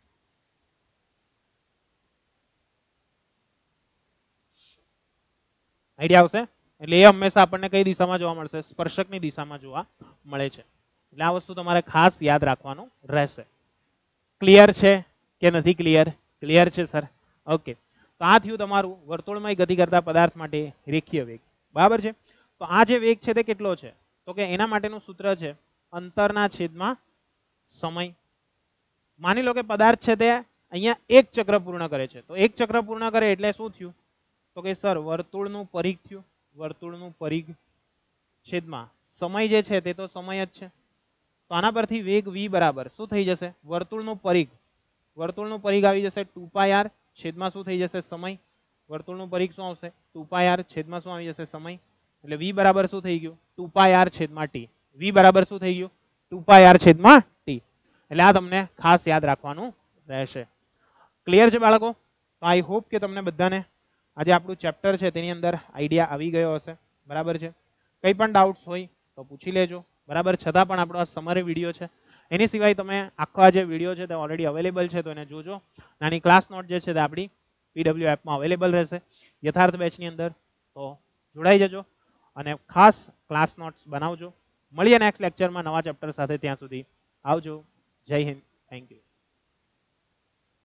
આઈડિયા આવશે? એટલે એ હંમેશા આપણને કઈ દિશામાં જોવા મળશે? સ્પર્શકની દિશામાં જોવા મળે છે. એટલે આ વસ્તુ તમારે ખાસ યાદ રાખવાનું રહેશે. ક્લિયર છે કે નથી ક્લિયર? ક્લિયર છે સર? ઓકે. તો આ થયું તમારું વર્તુળમય ગતિ કરતા પદાર્થ માટે રેખીય વેગ. બરાબર છે? તો આ જે વેગ છે તે કેટલો છે? તો કે એના માટેનું સૂત્ર છે અંતરના છેદમાં સમય. માની લો કે પદાર્થ છે તે અહીંયા એક ચક્ર પૂર્ણ કરે છે. તો એક ચક્ર પૂર્ણ કરે એટલે શું થયું? તો કે સર વર્તુળનું પરિઘ થયું. વર્તુળનું પરિઘ છેદમાં સમય જે છે તે તો સમય જ છે. તો આના પરથી વેગ v બરાબર શું થઈ જશે? વર્તુળનું પરિઘ. વર્તુળનું પરિઘ આવી જશે 2πr છેદમાં શું થઈ જશે? સમય. વર્તુળનું પરિઘ શું આવશે? 2πr છેદમાં શું આવી જશે? સમય. એટલે v બરાબર શું થઈ ગયું? 2πr છેદમાં t. v બરાબર શું થઈ ગયું? 2πr છેદમાં t. એટલે આ તમને ખાસ યાદ રાખવાનું રહેશે. ક્લિયર છે બાળકો? તો આઈ હોપ કે તમને બધાને આજે આપણું ચેપ્ટર છે તેની અંદર આઈડિયા આવી ગયો હશે. બરાબર છે? કંઈ પણ ડાઉટ્સ હોય તો પૂછી લેજો. બરાબર? છતાં પણ આપણો આ સમરી વિડીયો છે. એની સિવાય તમે આખો આ જે વિડીયો છે તે ઓલરેડી અવેલેબલ છે તો એને જોજો. નાની ક્લાસ નોટ જે છે તે આપણી PW એપમાં અવેલેબલ રહેશે યથાર્થ બેચની અંદર. તો જોડાઈ જજો અને ખાસ ક્લાસ નોટ્સ બનાવજો. મળીએ નેક્સ્ટ લેક્ચરમાં નવા ચેપ્ટર સાથે. ત્યાં સુધી આવજો. જય હિન્દ. Thank you.